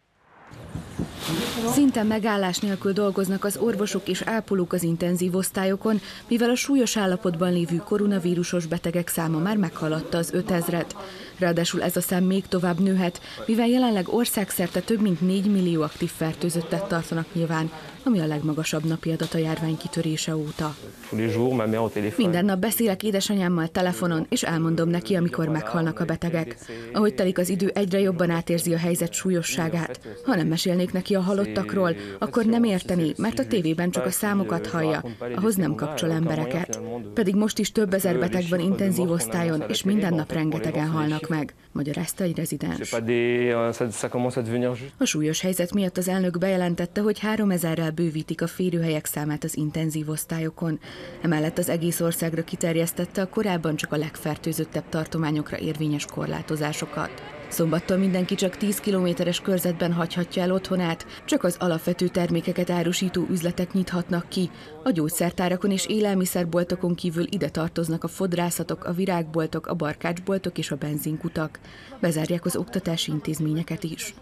Szinte megállás nélkül dolgoznak az orvosok és ápolók az intenzív osztályokon, mivel a súlyos állapotban lévő koronavírusos betegek száma már meghaladta az ötezret. Ráadásul ez a szám még tovább nőhet, mivel jelenleg országszerte több mint négy millió aktív fertőzöttet tartanak nyilván, ami a legmagasabb napi adat a járvány kitörése óta. Minden nap beszélek édesanyámmal telefonon, és elmondom neki, amikor meghalnak a betegek. Ahogy telik az idő, egyre jobban átérzi a helyzet súlyosságát. Ha nem mesélnék neki a halottakról, akkor nem érteni, mert a tévében csak a számokat hallja, ahhoz nem kapcsol embereket. Pedig most is több ezer beteg van intenzív osztályon, és minden nap rengetegen halnak meg, magyarázta egy rezidens. A súlyos helyzet miatt az elnök bejelentette, hogy háromezerrel bővítik a férőhelyek számát az intenzív osztályokon. Emellett az egész országra kiterjesztette a korábban csak a legfertőzöttebb tartományokra érvényes korlátozásokat. Szombattól mindenki csak tíz kilométeres körzetben hagyhatja el otthonát, csak az alapvető termékeket árusító üzletek nyithatnak ki. A gyógyszertárakon és élelmiszerboltokon kívül ide tartoznak a fodrászatok, a virágboltok, a barkácsboltok és a benzinkutak. Bezárják az oktatási intézményeket is.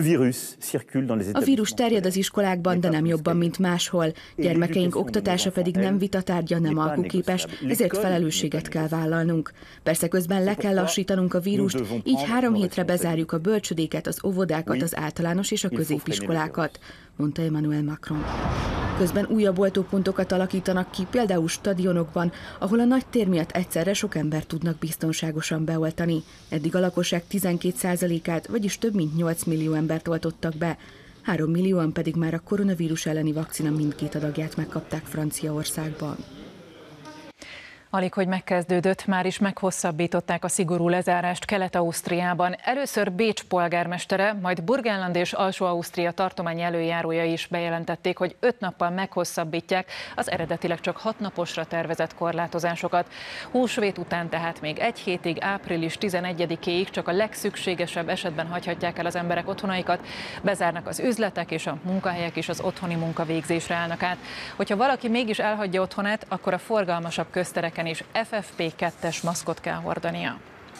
A vírus terjed az iskolákban, de nem jobban, mint máshol. Gyermekeink oktatása pedig nem vitatárgya, nem alkuképes, ezért felelősséget kell vállalnunk. Persze közben le kell lassítanunk a vírust, így három hétre bezárjuk a bölcsödéket, az óvodákat, az általános és a középiskolákat, mondta Emmanuel Macron. Közben újabb oltópontokat alakítanak ki, például stadionokban, ahol a nagy tér miatt egyszerre sok embert tudnak biztonságosan beoltani. Eddig a lakosság tizenkét százalékát, vagyis több mint nyolc millió embert oltottak be, három millióan pedig már a koronavírus elleni vakcina mindkét adagját megkapták Franciaországban. Alig, hogy megkezdődött, már is meghosszabbították a szigorú lezárást Kelet-Ausztriában. Először Bécs polgármestere, majd Burgenland és Alsó-Ausztria tartomány előjárója is bejelentették, hogy öt nappal meghosszabbítják az eredetileg csak hat naposra tervezett korlátozásokat. Húsvét után tehát még egy hétig, április tizenegyedikéig csak a legszükségesebb esetben hagyhatják el az emberek otthonaikat, bezárnak az üzletek és a munkahelyek is az otthoni munkavégzésre állnak át. Hogyha valaki mégis elhagyja otthonát, akkor a forgalmasabb köztereken repülőtereken is F F P kettes maszkot kell hordania.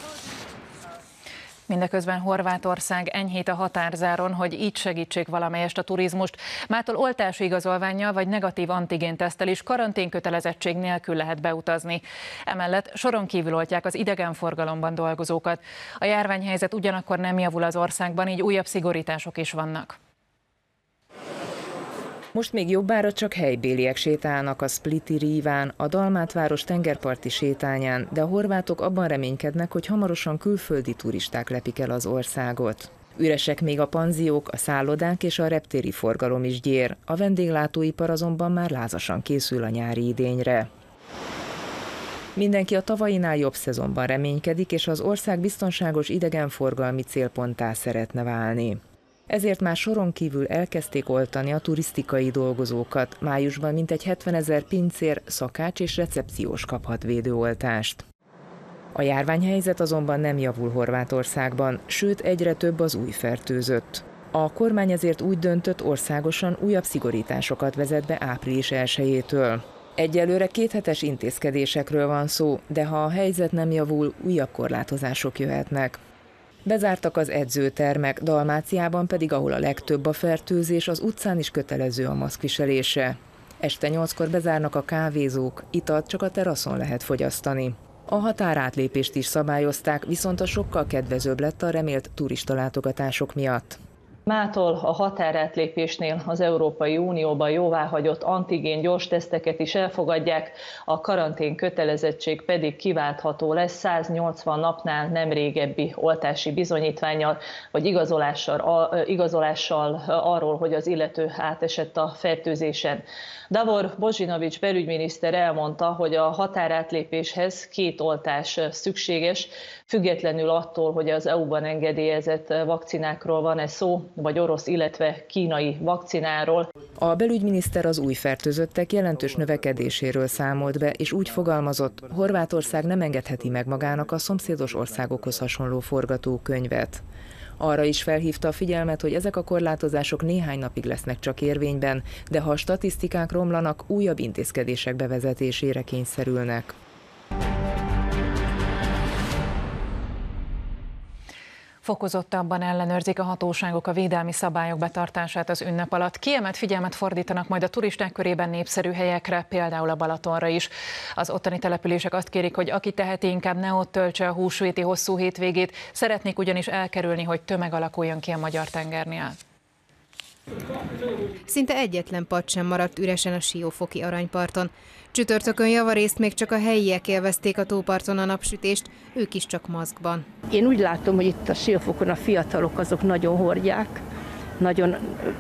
Mindeközben Horvátország enyhít a határzáron, hogy így segítsék valamelyest a turizmust. Mától oltási igazolvánnyal vagy negatív antigénteszttel is karanténkötelezettség nélkül lehet beutazni. Emellett soron kívül oltják az idegenforgalomban dolgozókat. A járványhelyzet ugyanakkor nem javul az országban, így újabb szigorítások is vannak. Most még jobbára csak helybéliek sétálnak a Spliti Ríván, a Dalmátváros tengerparti sétányán, de a horvátok abban reménykednek, hogy hamarosan külföldi turisták lepik el az országot. Üresek még a panziók, a szállodák és a reptéri forgalom is gyér, a vendéglátóipar azonban már lázasan készül a nyári idényre. Mindenki a tavainál jobb szezonban reménykedik, és az ország biztonságos idegenforgalmi célponttá szeretne válni. Ezért már soron kívül elkezdték oltani a turisztikai dolgozókat. Májusban mintegy hetvenezer pincér, szakács és recepciós kaphat védőoltást. A járványhelyzet azonban nem javul Horvátországban, sőt egyre több az új fertőzött. A kormány ezért úgy döntött, országosan újabb szigorításokat vezet be április elsejétől. Egyelőre kéthetes intézkedésekről van szó, de ha a helyzet nem javul, újabb korlátozások jöhetnek. Bezártak az edzőtermek, Dalmáciában pedig, ahol a legtöbb a fertőzés, az utcán is kötelező a maszkviselése. Este nyolckor bezárnak a kávézók, italt csak a teraszon lehet fogyasztani. A határátlépést is szabályozták, viszont a sokkal kedvezőbb lett a remélt turistalátogatások miatt. Mától a határátlépésnél az Európai Unióban jóváhagyott antigén gyors teszteket is elfogadják, a karantén kötelezettség pedig kiváltható lesz száznyolcvan napnál nem régebbi oltási bizonyítvánnyal, vagy igazolással, igazolással arról, hogy az illető átesett a fertőzésen. Davor Božinović belügyminiszter elmondta, hogy a határátlépéshez két oltás szükséges, függetlenül attól, hogy az é u-ban engedélyezett vakcinákról van-e szó, vagy orosz, illetve kínai vakcináról. A belügyminiszter az új fertőzöttek jelentős növekedéséről számolt be, és úgy fogalmazott, Horvátország nem engedheti meg magának a szomszédos országokhoz hasonló forgatókönyvet. Arra is felhívta a figyelmet, hogy ezek a korlátozások néhány napig lesznek csak érvényben, de ha a statisztikák romlanak, újabb intézkedések bevezetésére kényszerülnek. Fokozottabban ellenőrzik a hatóságok a védelmi szabályok betartását az ünnep alatt. Kiemelt figyelmet fordítanak majd a turisták körében népszerű helyekre, például a Balatonra is. Az ottani települések azt kérik, hogy aki teheti, inkább ne ott töltse a húsvéti hosszú hétvégét, szeretnék ugyanis elkerülni, hogy tömeg alakuljon ki a Magyar-tengernél. Szinte egyetlen pad sem maradt üresen a Siófoki aranyparton. Csütörtökön javarészt még csak a helyiek élvezték a tóparton a napsütést, ők is csak maszkban. Én úgy látom, hogy itt a Siófokon a fiatalok azok nagyon hordják, nagyon ö,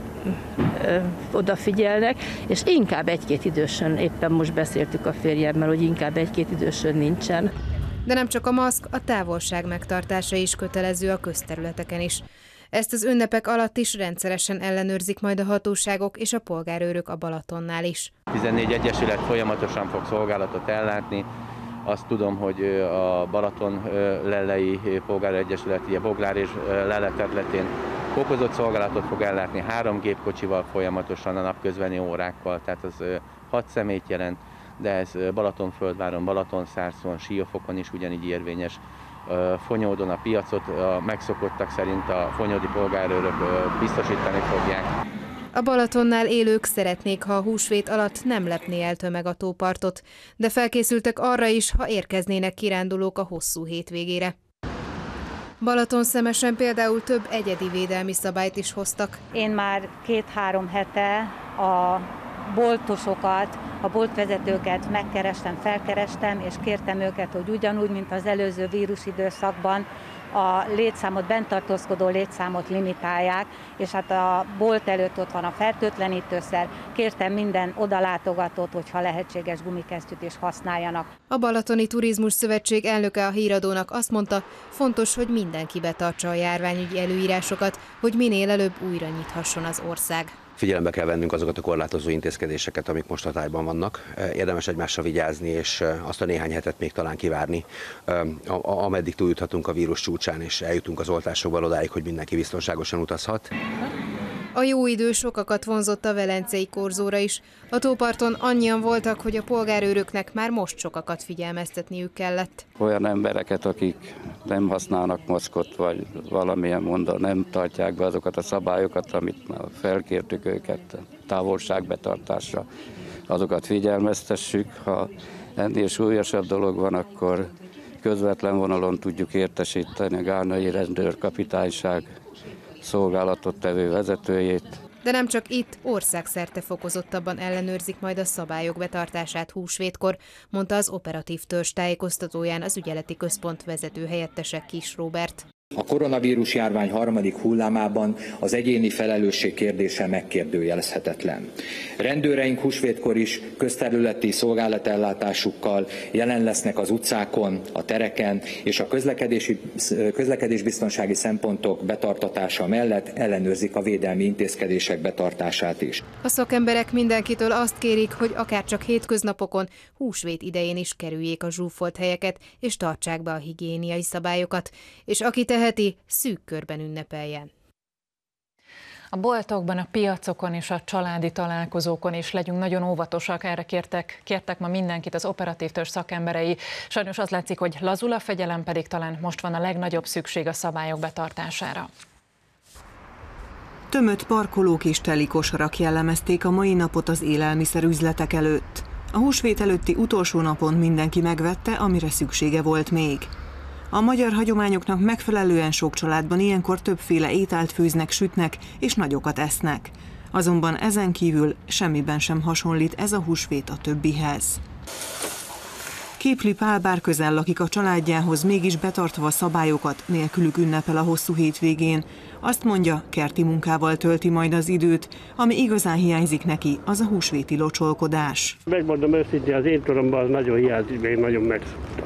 ö, odafigyelnek, és inkább egy-két idősön, éppen most beszéltük a férjemmel, hogy inkább egy-két idősön nincsen. De nem csak a maszk, a távolság megtartása is kötelező a közterületeken is. Ezt az ünnepek alatt is rendszeresen ellenőrzik majd a hatóságok és a polgárőrök a Balatonnál is. tizennégy egyesület folyamatosan fog szolgálatot ellátni. Azt tudom, hogy a Balaton lellei polgáregyesület, a Boglár és Lelle területén fokozott szolgálatot fog ellátni három gépkocsival folyamatosan a napközbeni órákkal, tehát az hat személyt jelent, de ez Balatonföldváron, Balatonszárszon, Siófokon is ugyanígy érvényes. Fonyódon a piacot a megszokottak szerint a fonyódi polgárőrök biztosítani fogják. A Balatonnál élők szeretnék, ha a húsvét alatt nem lepné el tömeg a tópartot, de felkészültek arra is, ha érkeznének kirándulók a hosszú hétvégére. Balatonszemesen például több egyedi védelmi szabályt is hoztak. Én már két-három hete a boltosokat, a boltvezetőket megkerestem, felkerestem, és kértem őket, hogy ugyanúgy, mint az előző vírusidőszakban a létszámot, bent tartózkodó létszámot limitálják, és hát a bolt előtt ott van a fertőtlenítőszer. Kértem minden odalátogatót, hogyha lehetséges gumikesztyűt is használjanak. A Balatoni Turizmus Szövetség elnöke a híradónak azt mondta, fontos, hogy mindenki betartsa a járványügyi előírásokat, hogy minél előbb újra nyithasson az ország. Figyelembe kell vennünk azokat a korlátozó intézkedéseket, amik most hatályban vannak. Érdemes egymásra vigyázni, és azt a néhány hetet még talán kivárni, ameddig túljuthatunk a vírus csúcsán, és eljutunk az oltásokban odáig, hogy mindenki biztonságosan utazhat. A A jó idő sokakat vonzott a velencei korzóra is. A tóparton annyian voltak, hogy a polgárőröknek már most sokakat figyelmeztetniük kellett. Olyan embereket, akik nem használnak maszkot, vagy valamilyen módon nem tartják be azokat a szabályokat, amit már felkértük őket távolságbetartásra, azokat figyelmeztessük. Ha ennél súlyosabb dolog van, akkor közvetlen vonalon tudjuk értesíteni a gárnai rendőrkapitányság szolgálatot tevő vezetőjét. De nem csak itt, országszerte fokozottabban ellenőrzik majd a szabályok betartását húsvétkor, mondta az operatív törzs tájékoztatóján az ügyeleti központ vezető helyettese Kis Róbert. A koronavírus járvány harmadik hullámában az egyéni felelősség kérdése megkérdőjelezhetetlen. Rendőreink húsvétkor is közterületi szolgálatellátásukkal jelen lesznek az utcákon, a tereken, és a közlekedési, közlekedésbiztonsági szempontok betartatása mellett ellenőrzik a védelmi intézkedések betartását is. A szakemberek mindenkitől azt kérik, hogy akár csak hétköznapokon, húsvét idején is kerüljék a zsúfolt helyeket, és tartsák be a higiéniai szabályokat, és aki teheti, szűk körben ünnepeljen. A boltokban, a piacokon és a családi találkozókon is legyünk nagyon óvatosak, erre kértek, kértek ma mindenkit az operatív törzs szakemberei. Sajnos az látszik, hogy lazul a fegyelem, pedig talán most van a legnagyobb szükség a szabályok betartására. Tömött parkolók és teli kosarak jellemezték a mai napot az élelmiszerüzletek előtt. A húsvét előtti utolsó napon mindenki megvette, amire szüksége volt még. A magyar hagyományoknak megfelelően sok családban ilyenkor többféle ételt főznek, sütnek és nagyokat esznek. Azonban ezen kívül semmiben sem hasonlít ez a húsvét a többihez. Képli Pál bár közel lakik a családjához, mégis betartva a szabályokat, nélkülük ünnepel a hosszú hétvégén. Azt mondja, kerti munkával tölti majd az időt, ami igazán hiányzik neki, az a húsvéti locsolkodás. Megmondom őszintén, az én toromban az nagyon hiányzik, én nagyon megszoktam.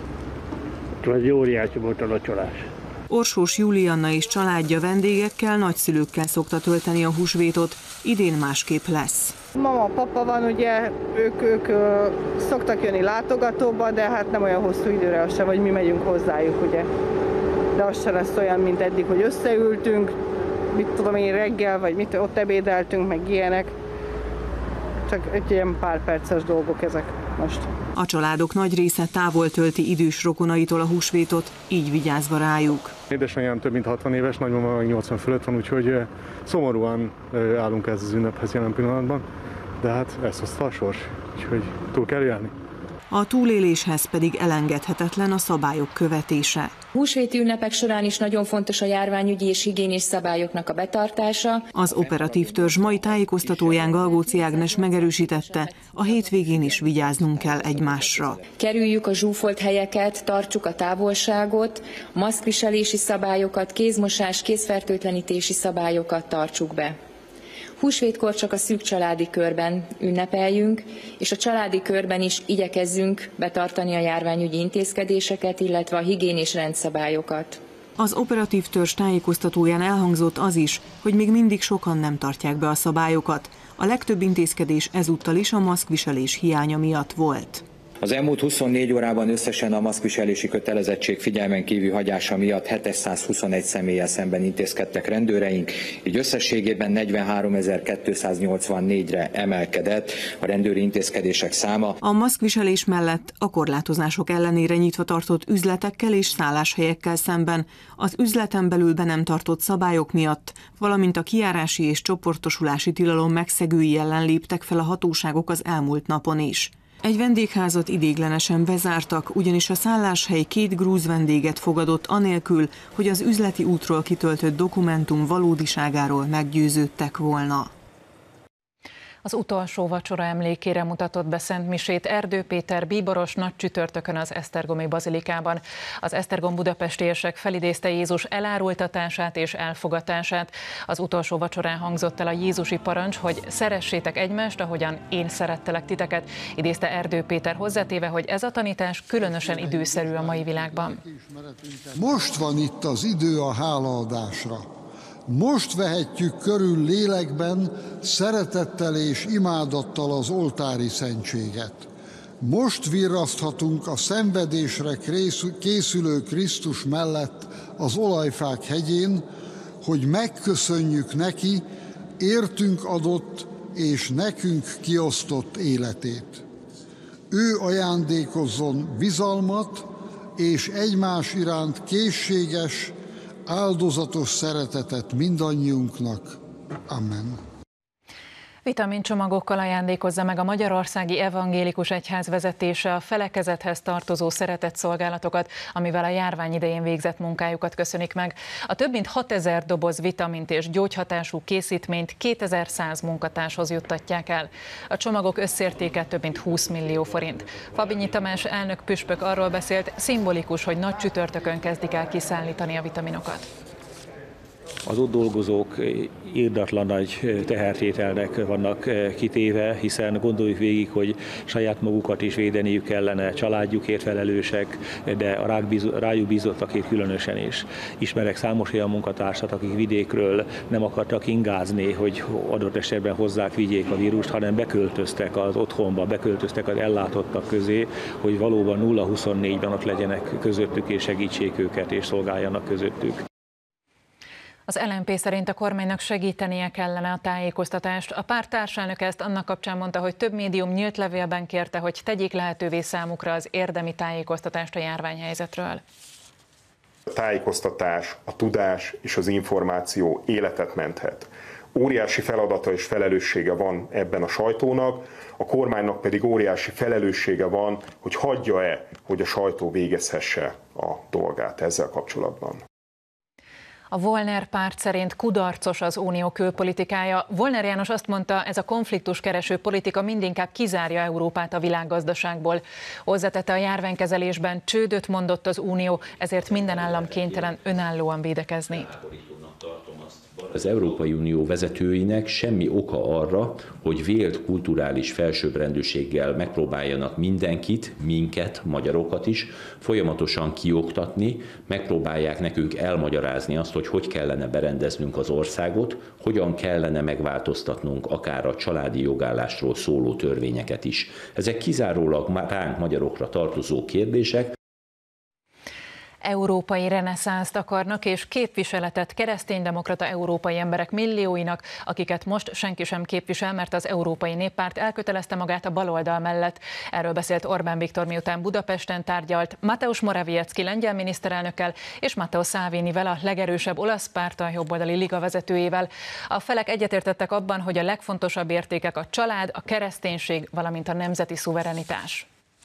Ez óriási volt a locsolás. Orsós Julianna és családja vendégekkel, nagyszülőkkel szokta tölteni a húsvétot, idén másképp lesz. Mama, papa van, ugye, ők, ők ö, szoktak jönni látogatóba, de hát nem olyan hosszú időre az sem, hogy mi megyünk hozzájuk, ugye. De az sem lesz olyan, mint eddig, hogy összeültünk, mit tudom én, reggel, vagy mit, ott ebédeltünk, meg ilyenek. Csak egy ilyen pár perces dolgok ezek most. A családok nagy része távol tölti idős rokonaitól a húsvétot, így vigyázva rájuk. Édesanyám több mint hatvan éves, nagymama meg nyolcvan fölött van, úgyhogy szomorúan állunk ez az ünnephez jelen pillanatban, de hát ez hozta a sors, úgyhogy túl kell élni. A túléléshez pedig elengedhetetlen a szabályok követése. Húsvéti ünnepek során is nagyon fontos a járványügyi és higiénis szabályoknak a betartása. Az operatív törzs mai tájékoztatóján Galgóci Ágnes megerősítette, a hétvégén is vigyáznunk kell egymásra. Kerüljük a zsúfolt helyeket, tartsuk a távolságot, maszkviselési szabályokat, kézmosás, kézfertőtlenítési szabályokat tartsuk be. Húsvétkor csak a szűk családi körben ünnepeljünk, és a családi körben is igyekezzünk betartani a járványügyi intézkedéseket, illetve a higiénis rendszabályokat. Az operatív törzs tájékoztatóján elhangzott az is, hogy még mindig sokan nem tartják be a szabályokat. A legtöbb intézkedés ezúttal is a maszkviselés hiánya miatt volt. Az elmúlt huszonnégy órában összesen a maszkviselési kötelezettség figyelmen kívül hagyása miatt hétszázhuszonegy személlyel szemben intézkedtek rendőreink, így összességében negyvenháromezer-kétszáznyolcvannégyre emelkedett a rendőri intézkedések száma. A maszkviselés mellett a korlátozások ellenére nyitva tartott üzletekkel és szálláshelyekkel szemben, az üzleten belül be nem tartott szabályok miatt, valamint a kijárási és csoportosulási tilalom megszegői ellen léptek fel a hatóságok az elmúlt napon is. Egy vendégházat idéglenesen bezártak, ugyanis a szálláshely két grúz vendéget fogadott anélkül, hogy az üzleti útról kitöltött dokumentum valódiságáról meggyőződtek volna. Az utolsó vacsora emlékére mutatott be szentmisét Erdő Péter bíboros nagy csütörtökön az esztergomi bazilikában. Az esztergom budapestiesek felidézte Jézus elárultatását és elfogatását. Az utolsó vacsorán hangzott el a jézusi parancs, hogy szeressétek egymást, ahogyan én szerettelek titeket, idézte Erdő Péter hozzátéve, hogy ez a tanítás különösen időszerű a mai világban. Most van itt az idő a hálaadásra. Most vehetjük körül lélekben, szeretettel és imádattal az oltári szentséget. Most virraszthatunk a szenvedésre készülő Krisztus mellett az olajfák hegyén, hogy megköszönjük neki, értünk adott és nekünk kiosztott életét. Ő ajándékozzon bizalmat és egymás iránt készséges, áldozatos szeretetet mindannyiunknak. Amen. Vitamincsomagokkal ajándékozza meg a Magyarországi Evangélikus Egyház vezetése a felekezethez tartozó szeretetszolgálatokat, amivel a járvány idején végzett munkájukat köszönik meg. A több mint hatezer doboz vitamint és gyógyhatású készítményt kétezer-száz munkatárshoz juttatják el. A csomagok összértéke több mint húsz millió forint. Fabinyi Tamás elnök püspök arról beszélt, szimbolikus, hogy nagy csütörtökön kezdik el kiszállítani a vitaminokat. Az ott dolgozók irdatlan nagy tehertételnek vannak kitéve, hiszen gondoljuk végig, hogy saját magukat is védeniük kellene, családjukért felelősek, de a rájuk bízottakért különösen is. Ismerek számos olyan munkatársat, akik vidékről nem akartak ingázni, hogy adott esetben hozzák, vigyék a vírust, hanem beköltöztek az otthonba, beköltöztek az ellátottak közé, hogy valóban nulla huszonnégyben ott legyenek közöttük és segítsék őket és szolgáljanak közöttük. Az el en pé szerint a kormánynak segítenie kellene a tájékoztatást. A párt társelnöke ezt annak kapcsán mondta, hogy több médium nyílt levélben kérte, hogy tegyék lehetővé számukra az érdemi tájékoztatást a járványhelyzetről. A tájékoztatás, a tudás és az információ életet menthet. Óriási feladata és felelőssége van ebben a sajtónak, a kormánynak pedig óriási felelőssége van, hogy hagyja-e, hogy a sajtó végezhesse a dolgát ezzel kapcsolatban. A Volner párt szerint kudarcos az unió külpolitikája. Volner János azt mondta, ez a konfliktuskereső politika mindinkább kizárja Európát a világgazdaságból. Hozzátette, a járványkezelésben csődöt mondott az unió, ezért minden állam kénytelen önállóan védekezni. Az Európai Unió vezetőinek semmi oka arra, hogy vélt kulturális felsőbbrendűséggel megpróbáljanak mindenkit, minket, magyarokat is folyamatosan kioktatni, megpróbálják nekünk elmagyarázni azt, hogy hogy kellene berendeznünk az országot, hogyan kellene megváltoztatnunk akár a családi jogállásról szóló törvényeket is. Ezek kizárólag ránk magyarokra tartozó kérdések. Európai reneszánszt akarnak és képviseletet kereszténydemokrata európai emberek millióinak, akiket most senki sem képvisel, mert az Európai Néppárt elkötelezte magát a baloldal mellett. Erről beszélt Orbán Viktor, miután Budapesten tárgyalt Mateusz Morawiecki lengyel miniszterelnökkel és Matteo Salvinivel, a legerősebb olasz párttal jobboldali liga vezetőjével. A felek egyetértettek abban, hogy a legfontosabb értékek a család, a kereszténység, valamint a nemzeti szuverenitás.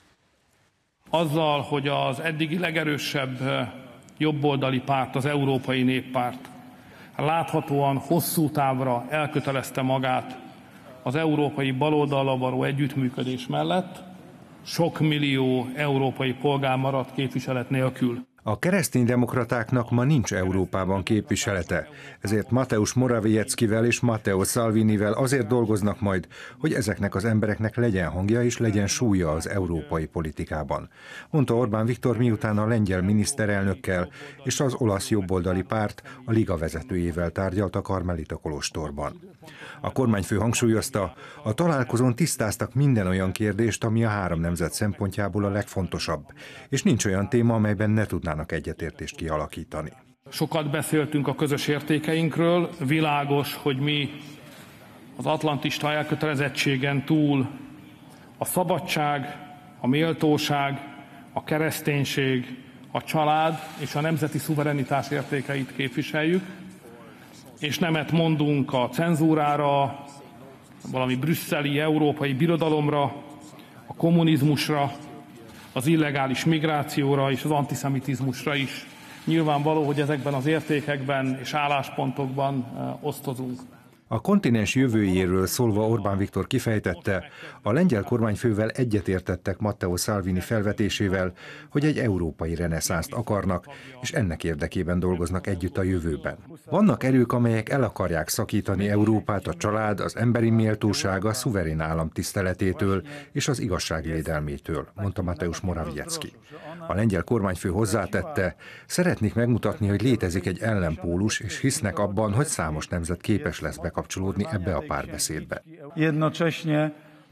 Azzal, hogy az eddigi legerősebb jobboldali párt, az Európai Néppárt láthatóan hosszú távra elkötelezte magát az európai baloldallal való együttműködés mellett, sok millió európai polgár maradt képviselet nélkül. A kereszténydemokratáknak ma nincs Európában képviselete, ezért Mateusz Morawieckivel és Matteo Salvinivel azért dolgoznak majd, hogy ezeknek az embereknek legyen hangja és legyen súlya az európai politikában, mondta Orbán Viktor, miután a lengyel miniszterelnökkel és az olasz jobboldali párt a liga vezetőjével tárgyalt a Karmelita kolostorban. A kormányfő hangsúlyozta, a találkozón tisztáztak minden olyan kérdést, ami a három nemzet szempontjából a legfontosabb, és nincs olyan téma, amelyben ne tudnának egyetértést kialakítani. Sokat beszéltünk a közös értékeinkről, világos, hogy mi az atlantista elkötelezettségen túl a szabadság, a méltóság, a kereszténység, a család és a nemzeti szuverenitás értékeit képviseljük, és nemet mondunk a cenzúrára, valami brüsszeli, európai birodalomra, a kommunizmusra, az illegális migrációra és az antiszemitizmusra is. Nyilvánvaló, hogy ezekben az értékekben és álláspontokban osztozunk. A kontinens jövőjéről szólva Orbán Viktor kifejtette, a lengyel kormányfővel egyetértettek Matteo Salvini felvetésével, hogy egy európai reneszánszt akarnak, és ennek érdekében dolgoznak együtt a jövőben. Vannak erők, amelyek el akarják szakítani Európát a család, az emberi méltóság, a szuverén állam tiszteletétől és az igazságvédelmétől, mondta Mateusz Morawiecki. A lengyel kormányfő hozzátette, szeretnék megmutatni, hogy létezik egy ellenpólus, és hisznek abban, hogy számos nemzet képes lesz bekapcsolódni ebbe a párbeszédbe. Jednocześnie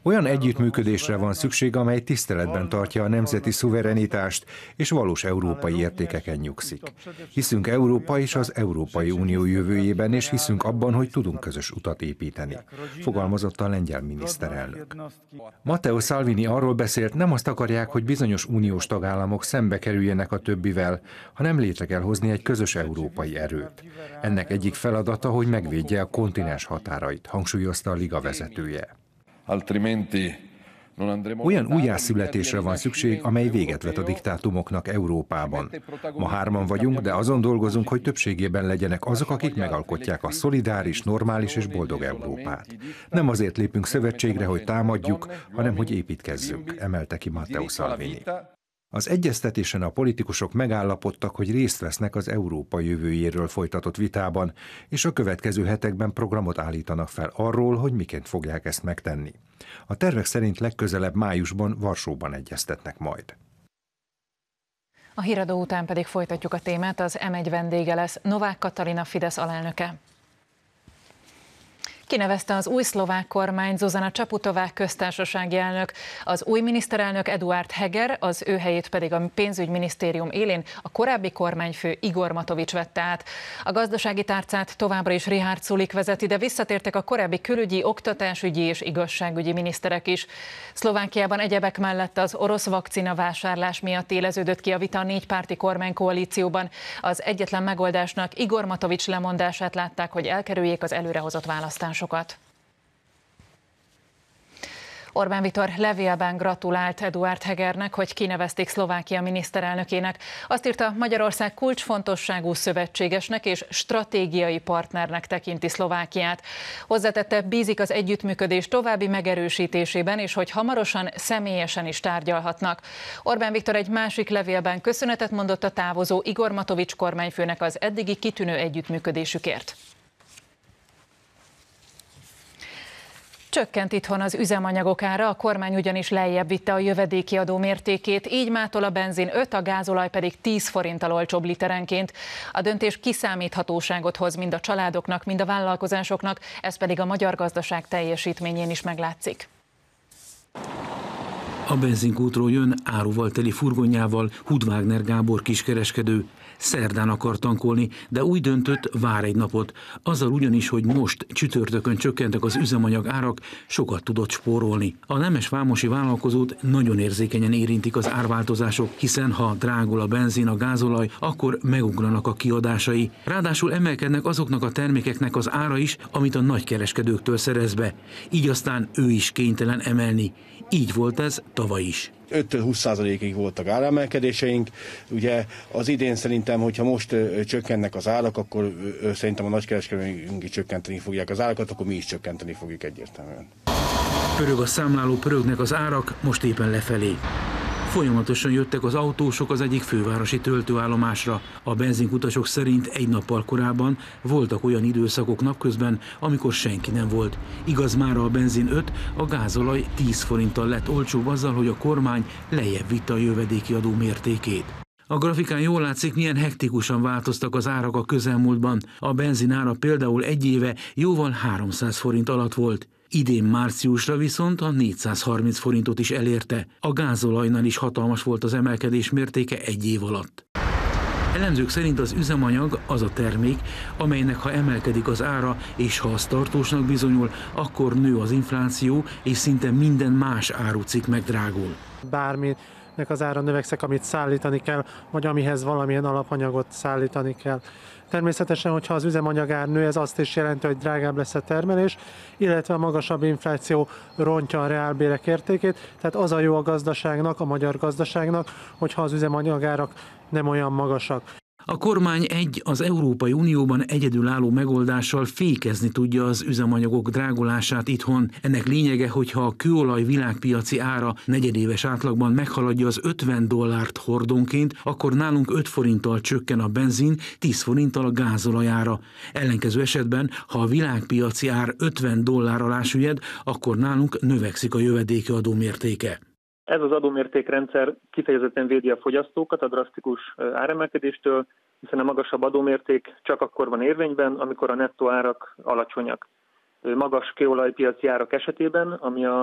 Olyan együttműködésre van szükség, amely tiszteletben tartja a nemzeti szuverenitást és valós európai értékeken nyugszik. Hiszünk Európa és az Európai Unió jövőjében, és hiszünk abban, hogy tudunk közös utat építeni, fogalmazott a lengyel miniszterelnök. Matteo Salvini arról beszélt, nem azt akarják, hogy bizonyos uniós tagállamok szembe kerüljenek a többivel, hanem létre kell hozni egy közös európai erőt. Ennek egyik feladata, hogy megvédje a kontinens határait, hangsúlyozta a liga vezetője. Olyan újjászületésre van szükség, amely véget vet a diktátumoknak Európában. Ma hárman vagyunk, de azon dolgozunk, hogy többségében legyenek azok, akik megalkotják a szolidáris, normális és boldog Európát. Nem azért lépünk szövetségre, hogy támadjuk, hanem hogy építkezzünk, emelte ki Matteo Salvini. Az egyeztetésen a politikusok megállapodtak, hogy részt vesznek az Európa jövőjéről folytatott vitában, és a következő hetekben programot állítanak fel arról, hogy miként fogják ezt megtenni. A tervek szerint legközelebb májusban Varsóban egyeztetnek majd. A híradó után pedig folytatjuk a témát, az em egy vendége lesz Novák Katalin, a Fidesz alelnöke. Kinevezte az új szlovák kormány Zuzana Čaputová köztársasági elnök, az új miniszterelnök Eduard Heger, az ő helyét pedig a pénzügyminisztérium élén a korábbi kormányfő Igor Matovics vette át. A gazdasági tárcát továbbra is Richard Sulik vezeti, de visszatértek a korábbi külügyi, oktatásügyi és igazságügyi miniszterek is. Szlovákiában egyebek mellett az orosz vakcina vásárlás miatt éleződött ki a vita a négypárti kormánykoalícióban. Az egyetlen megoldásnak Igor Matovics lemondását látták, hogy elkerüljék az előrehozott választásokat. Sokat. Orbán Viktor levélben gratulált Eduard Hegernek, hogy kinevezték Szlovákia miniszterelnökének. Azt írta, Magyarország kulcsfontosságú szövetségesnek és stratégiai partnernek tekinti Szlovákiát. Hozzátette, bízik az együttműködés további megerősítésében, és hogy hamarosan személyesen is tárgyalhatnak. Orbán Viktor egy másik levélben köszönetet mondott a távozó Igor Matovics kormányfőnek az eddigi kitűnő együttműködésükért. Csökkent itthon az üzemanyagok ára, a kormány ugyanis lejjebb vitte a jövedéki adó mértékét, így mától a benzin öt, a gázolaj pedig tíz forinttal olcsóbb literenként. A döntés kiszámíthatóságot hoz mind a családoknak, mind a vállalkozásoknak, ez pedig a magyar gazdaság teljesítményén is meglátszik. A benzinkútról jön áruval teli furgonjával Hud Wagner Gábor kiskereskedő. Szerdán akar tankolni, de úgy döntött, vár egy napot. Azzal ugyanis, hogy most csütörtökön csökkentek az üzemanyag árak, sokat tudott spórolni. A nemesvámosi vállalkozót nagyon érzékenyen érintik az árváltozások, hiszen ha drágul a benzin, a gázolaj, akkor megugranak a kiadásai. Ráadásul emelkednek azoknak a termékeknek az ára is, amit a nagykereskedőktől szerez be. Így aztán ő is kénytelen emelni. Így volt ez tavaly is. öttől húsz százalékig voltak áremelkedéseink. Ugye az idén szerintem, hogyha most ö, csökkennek az árak, akkor ö, szerintem a nagykereskedőink is csökkenteni fogják az árakat, akkor mi is csökkenteni fogjuk egyértelműen. Pörög a számláló, pörögnek az árak, most éppen lefelé. Folyamatosan jöttek az autósok az egyik fővárosi töltőállomásra. A benzinkutasok szerint egy nappal korábban voltak olyan időszakok napközben, amikor senki nem volt. Igaz, mára a benzin öt, a gázolaj tíz forinttal lett olcsóbb azzal, hogy a kormány lejjebb vitte a jövedéki adó mértékét. A grafikán jól látszik, milyen hektikusan változtak az árak a közelmúltban. A benzin ára például egy éve jóval háromszáz forint alatt volt. Idén márciusra viszont a négyszázharminc forintot is elérte. A gázolajnál is hatalmas volt az emelkedés mértéke egy év alatt. Elemzők szerint az üzemanyag az a termék, amelynek ha emelkedik az ára, és ha az tartósnak bizonyul, akkor nő az infláció, és szinte minden más árucikk megdrágul. Bárminek az ára növekszik, amit szállítani kell, vagy amihez valamilyen alapanyagot szállítani kell. Természetesen, hogyha az üzemanyagár nő, ez azt is jelenti, hogy drágább lesz a termelés, illetve a magasabb infláció rontja a reálbérek értékét, tehát az a jó a gazdaságnak, a magyar gazdaságnak, hogyha az üzemanyagárak nem olyan magasak. A kormány egy az Európai Unióban egyedülálló megoldással fékezni tudja az üzemanyagok drágulását itthon. Ennek lényege, hogyha a kőolaj világpiaci ára negyedéves átlagban meghaladja az ötven dollárt hordonként, akkor nálunk öt forinttal csökken a benzin, tíz forinttal a gázolaj ára. Ellenkező esetben, ha a világpiaci ár ötven dollár alá süllyed, akkor nálunk növekszik a jövedéki adó mértéke. Ez az adómértékrendszer kifejezetten védi a fogyasztókat a drasztikus áremelkedéstől, hiszen a magasabb adómérték csak akkor van érvényben, amikor a nettó árak alacsonyak. Magas kőolajpiaci árak esetében, ami a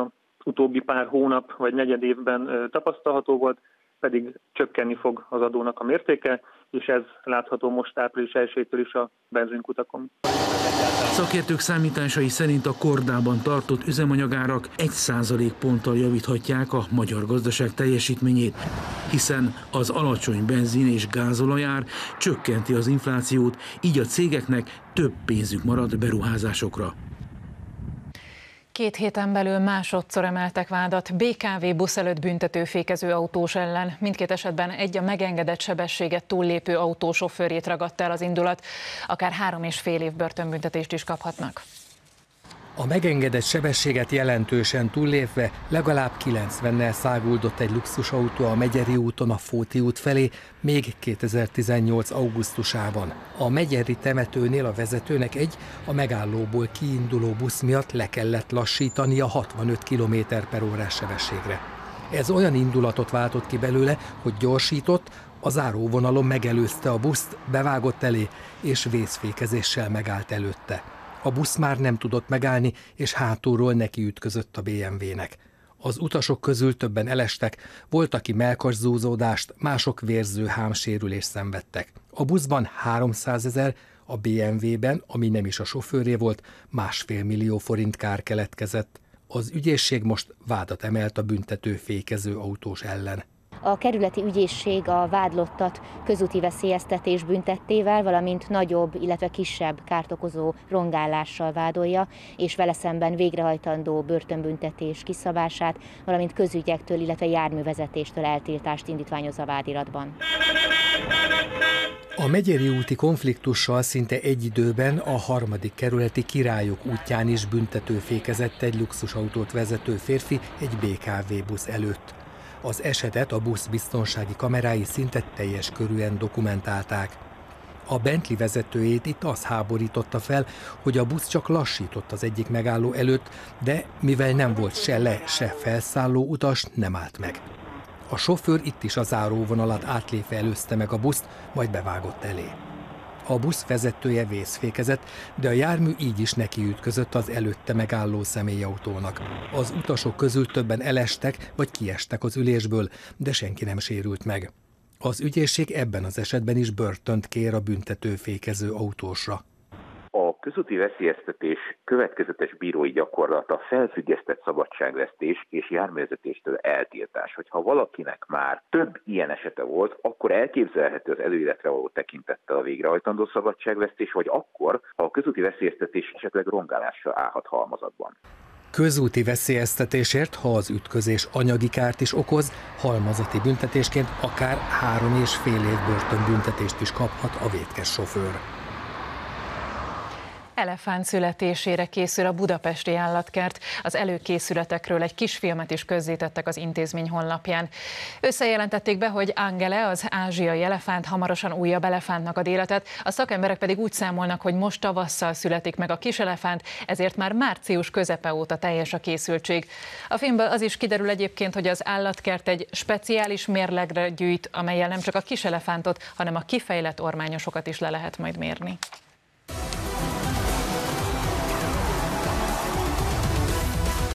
utóbbi pár hónap vagy negyed évben tapasztalható volt, pedig csökkenni fog az adónak a mértéke, és ez látható most április elsejétől is a benzinkutakon. Szakértők számításai szerint a kordában tartott üzemanyagárak egy százalékponttal javíthatják a magyar gazdaság teljesítményét, hiszen az alacsony benzin és gázolajár csökkenti az inflációt, így a cégeknek több pénzük marad beruházásokra. Két héten belül másodszor emeltek vádat bé ká vé busz előtt büntető fékező autós ellen. Mindkét esetben egy a megengedett sebességet túllépő autó sofőrjét ragadta el az indulat. Akár három és fél év börtönbüntetést is kaphatnak. A megengedett sebességet jelentősen túllépve legalább kilencvennel száguldott egy luxusautó a Megyeri úton a Fóti út felé még kétezer-tizennyolc augusztusában. A megyeri temetőnél a vezetőnek egy a megállóból kiinduló busz miatt le kellett lassítani a hatvanöt kilométer per órás sebességre. Ez olyan indulatot váltott ki belőle, hogy gyorsított, a záróvonalon megelőzte a buszt, bevágott elé és vészfékezéssel megállt előtte. A busz már nem tudott megállni, és hátulról nekiütközött a bé em vé-nek. Az utasok közül többen elestek, volt, aki mellkasszúzódást, mások vérző hámsérülést szenvedtek. A buszban háromszázezer, a bé em vé-ben, ami nem is a sofőré volt, másfél millió forint kár keletkezett. Az ügyészség most vádat emelt a büntető fékező autós ellen. A kerületi ügyészség a vádlottat közúti veszélyeztetés büntettével, valamint nagyobb, illetve kisebb kárt okozó rongálással vádolja, és vele szemben végrehajtandó börtönbüntetés kiszabását, valamint közügyektől, illetve járművezetéstől eltiltást indítványoz a vádiratban. A Megyeri úti konfliktussal szinte egy időben a harmadik kerületi Királyok útján is büntetőfékezett egy luxusautót vezető férfi egy bé ká vé busz előtt. Az esetet a busz biztonsági kamerái szinte teljes körűen dokumentálták. A Bentley vezetőjét itt az háborította fel, hogy a busz csak lassított az egyik megálló előtt, de mivel nem volt se le, se felszálló utas, nem állt meg. A sofőr itt is a záróvonalat átlépve előzte meg a buszt, majd bevágott elé. A busz vezetője vészfékezett, de a jármű így is nekiütközött az előtte megálló személyautónak. Az utasok közül többen elestek vagy kiestek az ülésből, de senki nem sérült meg. Az ügyészség ebben az esetben is börtönt kér a büntetőfékező autósra. A közúti veszélyeztetés következetes bírói gyakorlata felfüggesztett szabadságvesztés és járművezetéstől eltiltás. Hogyha valakinek már több ilyen esete volt, akkor elképzelhető az előéletre való tekintettel a végrehajtandó szabadságvesztés, vagy akkor, ha a közúti veszélyeztetés esetleg rongálással állhat halmazatban. Közúti veszélyeztetésért, ha az ütközés anyagi kárt is okoz, halmazati büntetésként akár három és fél év börtönbüntetést is kaphat a vétkes sofőr. Elefánt születésére készül a budapesti állatkert. Az előkészületekről egy kisfilmet is közzétettek az intézmény honlapján. Összejelentették be, hogy Angele, az ázsiai elefánt, hamarosan újabb elefántnak ad életet, a szakemberek pedig úgy számolnak, hogy most tavasszal születik meg a kis elefánt, ezért már március közepe óta teljes a készültség. A filmből az is kiderül egyébként, hogy az állatkert egy speciális mérlegre gyűjt, amellyel nem csak a kis elefántot, hanem a kifejlett ormányosokat is le lehet majd mérni.